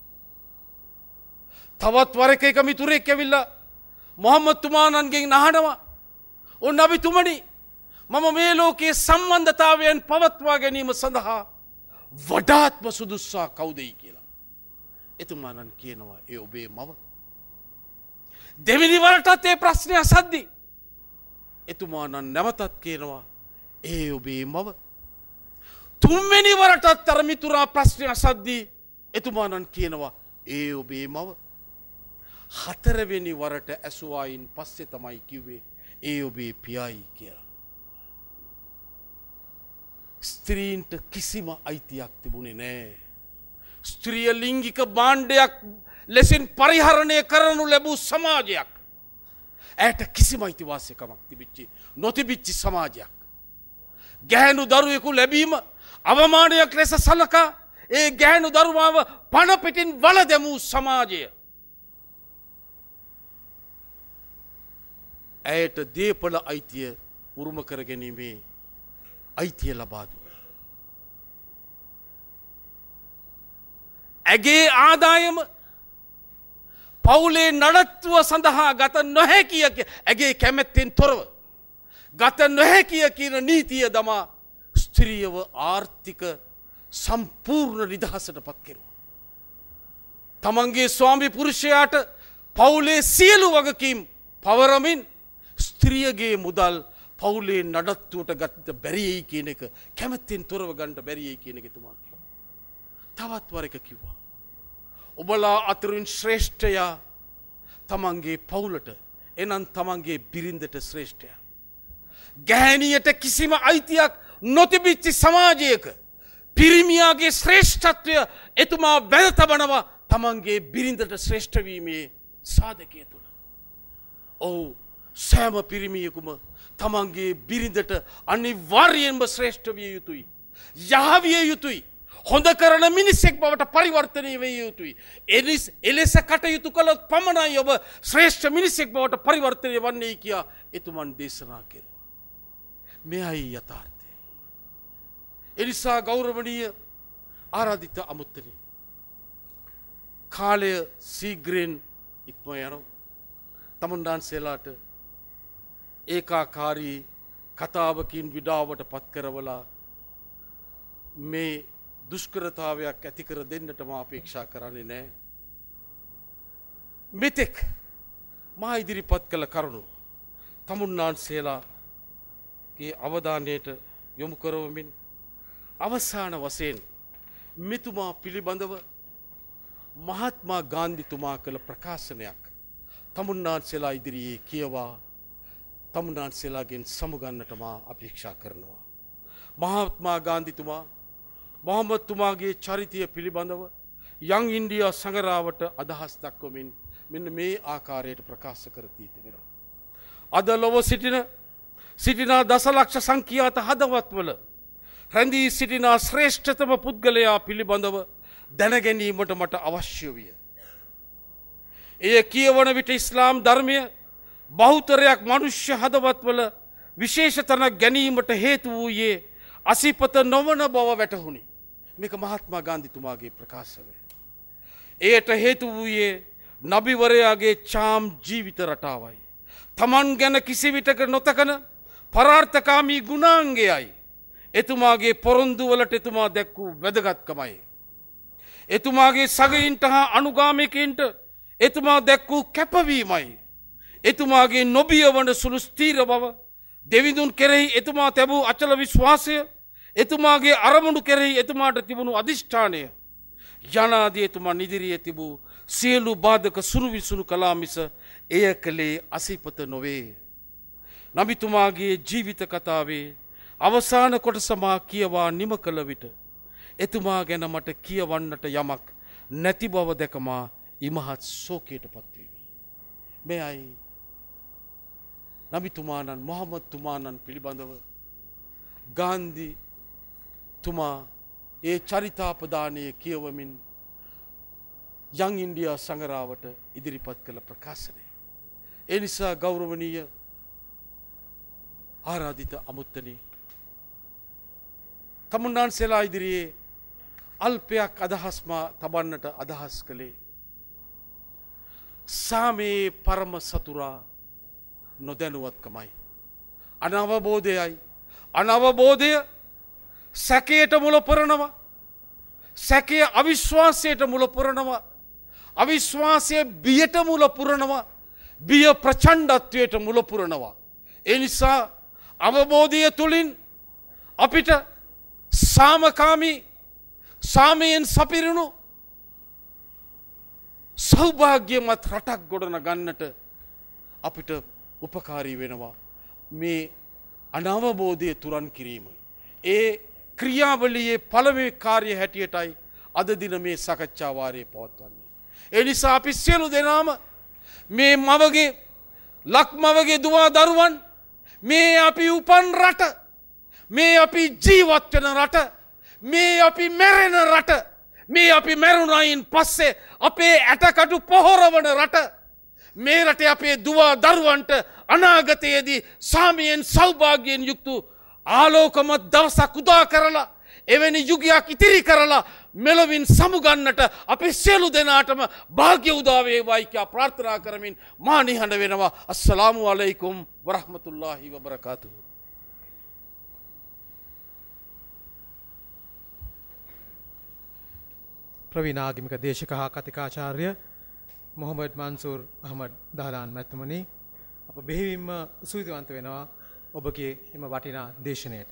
තවත් වරක එක මිතුරෙක් ඇවිල්ලා මොහම්මද් තුමාණන්ගෙන් අහනවා ඔන්න අබිතුමනි මම මේ ලෝකයේ සම්බන්ධතාවයන් පවත්වා ගැනීම සඳහා වඩාත්ම සුදුස්සා කවුදයි කියලා. එතුමාණන් කියනවා ඒ ඔබේ මව. දෙවෙනි වරටත් ඒ ප්‍රශ්නය අසද්දී එතුමාණන් නැවතත් කියනවා ඒ ඔබේ මව. තුන්වෙනි වරටත් අර මිතුරා ප්‍රශ්නය අසද්දී එතුමාණන් කියනවා ඒ ඔබේ මව. හතරවෙනි වරට ඇසුවායින් පස්සේ තමයි කිව්වේ ඒ ඔබේ පියයි කියලා. ස්ත්‍රීන්ට කිසිම අයිතියක් තිබුණේ නෑ. ස්ත්‍රිය ලිංගික භාණ්ඩයක් ලෙසින් පරිහරණය කරනු ලැබූ සමාජයක්. ඇයට කිසිම අයිතිවාසිකමක් නොතිබිච්චි සමාජයක්. ගැහැණු දරුවෙකු ලැබීම අවමානයක් ලෙස සලකා ඒ ගැහැණු දරුවාව පණපිටින් වල දැමූ සමාජය. ඇයට දේපල අයිතිය උරුම කර ගැනීමේ අයිතිය ලබා දුන්නා. ඇගේ ආදායම පවුලේ නඩත්තුව සඳහා ගත නොහැකිය ඇගේ කැමැත්තෙන් තොරව ගත නොහැකිය කියන නීතිය දමා ස්ත්‍රියව ආර්ථික සම්පූර්ණ නිදහසට පත් කෙරුවා. තමන්ගේ ස්වාමි පුරුෂයාට පවුලේ සියලු වගකීම් පවරමින් ස්ත්‍රියගේ මුදල් පවුලේ නඩත්තුවට ගත්ත බැරියයි කියන එක කැමැත්තෙන් තොරව ගන්නට බැරියයි කියන එක තුමා කිව්වා. තවත් වරක කිව්වා ඔබලා අතරින් ශ්‍රේෂ්ඨයා තමන්ගේ පවුලට එනම් තමන්ගේ බිරිඳට ශ්‍රේෂ්ඨයා. ගැහැණියට කිසිම අයිතියක් නොතිබිච්ච සමාජයක පිරිමියාගේ ශ්‍රේෂ්ඨත්වය එතුමා බැඳ තබනවා තමන්ගේ බිරිඳට ශ්‍රේෂ්ඨ වීමේ සාධකය තුළ. ඔව් සෑම පිරිමියෙකුම තමන්ගේ බිරිඳට අනිවාර්යයෙන්ම ශ්‍රේෂ්ඨ විය යුතුයි. යහවිය යුතුයි. හොඳ කරන මිනිසෙක් බවට පරිවර්තනය විය යුතුයි. එලෙස කටයුතු කළොත් පමණයි ඔබ ශ්‍රේෂ්ඨ මිනිසෙක් බවට පරිවර්තනය වන්නේ කියා එතුමන් දේශනා කෙරුවා. මෙයයි යථාර්ථය. එනිසා ගෞරවනීය ආරාධිත අමුත්තනි. කාලය සීග්‍රයෙන් ඉක්ම යනවා. තමුන්ඩාන්සේලාට ඒකාකාරී කතාවකින් විඩාවට පත් කරවලා මේ දුෂ්කරතාවයක් ඇති කර දෙන්නට මා අපේක්ෂා කරන්නේ නැහැ. මෙතෙක් මා ඉදිරිපත් කළ කරුණු තමුන්නාන්සේලාගේ අවධානයට යොමු කරවමින් අවසාන වශයෙන් මෙතුමා පිළිබඳව මහත්මා ගාන්ධිතුමා කළ ප්‍රකාශනයක් තමුන්නාන්සේලා ඉදිරියේ කියවා තමුන්නාන්සේලාගෙන් සමුගන්නට මා අපේක්ෂා කරනවා. මහත්මා ගාන්ධිතුමා මොහොමඩ්තුමාගේ චරිතය පිළිබඳව යං ඉන්දියා සංගරාවට අදහස් දක්වමින් මෙන්න මේ ආකාරයට ප්‍රකාශ කර තිබෙනවා. අද ලොව සිටිනා දසලක්ෂ සංඛ්‍යාත හදවත්වල රැඳී සිටිනා ශ්‍රේෂ්ඨතම පුද්ගලයා පිළිබඳව දැනගැනීමට මට අවශ්‍ය විය. එය කියවන විට ඉස්ලාම් ධර්මය බහුතරයක් මනුෂ්‍ය හදවත්වල විශේෂ තැනක් ගැනීමට හේතු වූයේ අසිපත නොවන බව වැටහුණි. මේක මහත්මා ගාන්ධිතුමාගේ ප්‍රකාශය. එයට හේතු වූයේ නබිවරයාගේ චාම් ජීවිත රටාවයි. තමන් ගැන කිසිවිටක නොතකන පරාර්ථකාමී ගුණාංගයයි. එතුමාගේ පොරොන්දුවලට එතුමා දැක් වූ වැදගත්කමයි. එතුමාගේ සගයින්ට හා අනුගාමිකයින්ට එතුමා දැක් වූ කැපවීමයි. එතුමාගේ නොබිය වන සුළු ස්ථීර බව, දෙවිඳුන් කෙරෙහි එතුමා තැබූ අචල විශ්වාසය, එතුමාගේ අරමුණු කෙරෙහි එතුමාට තිබුණු අධිෂ්ඨානය යනාදී එතුමා ඉදිරියේ තිබූ සියලු බාධක සුළු විසුණු කළා මිස එය කළේ අසිපත නොවේ. නබිතුමාගේ ජීවිත කතාවේ අවසාන කොටස මා කියවා නිම කළ විට එතුමා ගැන මට කියවන්නට යමක් නැති බව දැක මා ඉමහත් ශෝකයට පත්වීමි. මෙයයි නබිතුමාණන් මොහොමඩ්තුමාණන් පිළිබඳව ගාන්ධිතුමා ඒ චරිතාපදානය කියවමින් යං ඉන්දියා සංගරාවට ඉදිරිපත් කළ ප්‍රකාශනය. ඒ නිසා ගෞරවනීය ආරාධිත අමුත්තනි, තමුන්නාන්සේලා ඉදිරියේ අල්පයක් අදහස්මා තබන්නට අදහස් කළේ සාමයේ පරම සතුරා නොදැනුවත්කමයි, අනවබෝධයයි. අනවබෝධය සැකයට මුල පුරනවා. සැකය අවිශ්වාසයට මුල පුරනවා. අවිශ්වාසය බියට මුල පුරනවා. බිය ප්‍රචණ්ඩත්වයට මුල පුරනවා. ඒ නිසා අවබෝධය තුලින් අපිට සාමකාමී සාමයෙන් සපිරුණු සෞභාග්‍යමත් රටක් ගොඩන ගන්නට අපිට උපකාරී වෙනවා මේ අනවබෝධය තුරන් කිරීම. ඒ ක්‍රියාවලියේ පළවෙනි කාර්ය හැටියටයි අද දින මේ සාකච්ඡා වාරයේ පවත්වන්නේ. ඒ නිසා අපි සියලු දෙනාම මේ මවගේ ලක්මවගේ දුවා දරුවන්, මේ අපි උපන් රට, මේ අපි ජීවත් වෙන රට, මේ අපි මැරෙන රට, මේ අපි මැරුණයින් පස්සේ අපේ ඇටකටු පොහොරවන රට, මේ රටේ අපේ දුවා දරුවන්ට අනාගතයේදී සාමයෙන් සෞභාග්‍යයෙන් යුක්ත ආලෝකමත් දවසක් උදා කරලා එවැනි යුගයක් ඉතිරි කරලා මෙලොවින් සමුගන්නට අපි සියලු දෙනාටම වාග්ය උදා වේවායි කියා ප්‍රාර්ථනා කරමින් මා නිහඬ වෙනවා. අස්සලාමු අලයිකුම් වරහ්මතුල්ලාහි වබරකාතුහු. ප්‍රවීණ ආගමික දේශක හා කතිකාචාර්ය මොහොමඩ් මන්සූර් අහමඩ් දහලාන් මැතිතුමනි, අප බෙහෙවින්ම ස්තුතිවන්ත වෙනවා ඔබගේ එම වටිනා දේශනයට.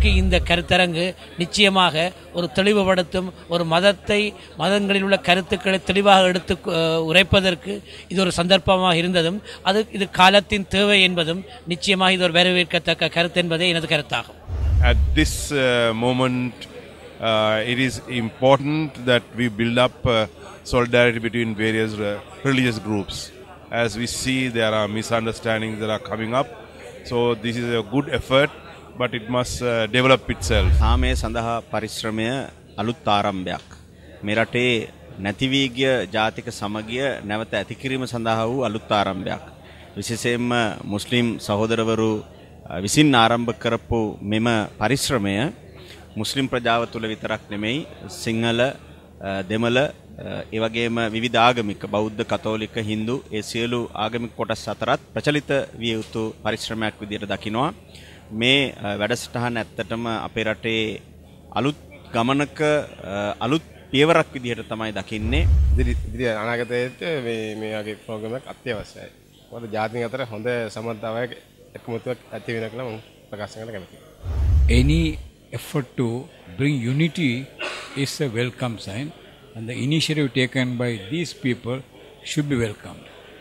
மக்களுக்கு இந்த கருத்தரங்கு நிச்சயமாக ஒரு தெளிவுபடுத்தும், ஒரு மதங்களில் உள்ள கருத்துக்களை தெளிவாக எடுத்து உரைப்பதற்கு இது ஒரு சந்தர்ப்பமாக இருந்ததும் இது காலத்தின் தேவை என்பதும் நிச்சயமாக இது ஒரு வரவேற்கத்தக்க கருத்து என்பதே எனது கருத்தாகும். At this moment, it is important that we build up solidarity between various religious groups. As we see, there are misunderstandings that are coming up. So this is a good effort, but it must develop itself. සාමය සඳහා පරිශ්‍රමය අලුත් ආරම්භයක්. මේ රටේ නැති වී ගිය ජාතික සමගිය නැවත ඇති කිරීම සඳහා වූ අලුත් ආරම්භයක්. විශේෂයෙන්ම මුස්ලිම් සහෝදරවරු විසින් ආරම්භ කරපු මෙම පරිශ්‍රමය මුස්ලිම් ප්‍රජාව තුළ විතරක් නෙමෙයි සිංහල දෙමළ ඒ වගේම විවිධ ආගමික බෞද්ධ කතෝලික හින්දු ඒ සියලු ආගමික කොටස් අතරත් ප්‍රචලිත විය යුතු පරිශ්‍රමයක් විදියට දකිනවා. මේ වැඩසටහන ඇත්තටම අපේ රටේ අලුත් ගමනක අලුත් පියවරක් විදියට තමයි දකින්නේ. ඉදිරි අනාගතයේත් මේ වගේ ප්‍රෝග්‍රෑම් එකක් අත්‍යවශ්‍යයි. මොකද ජාතින් අතර හොඳ සමන්තාවයක් එකමුතුවක් ඇති වෙන කියලා මම ප්‍රකාශ කරන්න කැමතියි. Any effort to bring unity is a welcome sign, and the initiative taken by these people should be welcomed.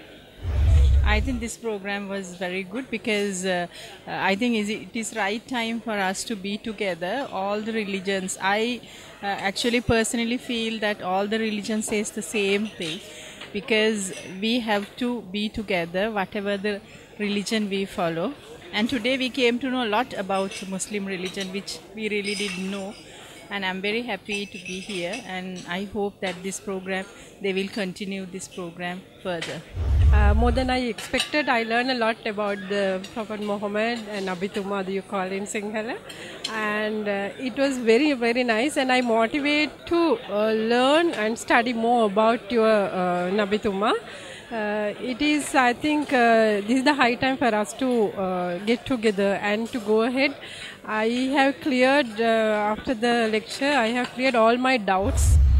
I think this program was very good because I think it is right time for us to be together, all the religions. I actually personally feel that all the religions says the same thing, because we have to be together whatever the religion we follow. And today we came to know a lot about Muslim religion, which we really didn't know. And I'm very happy to be here, and I hope that this program, they will continue this program further. More than I expected, I learned a lot about the Prophet Muhammad and Nabi Tuma, you call in Sinhala, and it was very, very nice, and I motivate to learn and study more about your Nabi Tuma. It is, I think, this is the high time for us to get together and to go ahead. I have cleared, after the lecture, I have cleared all my doubts.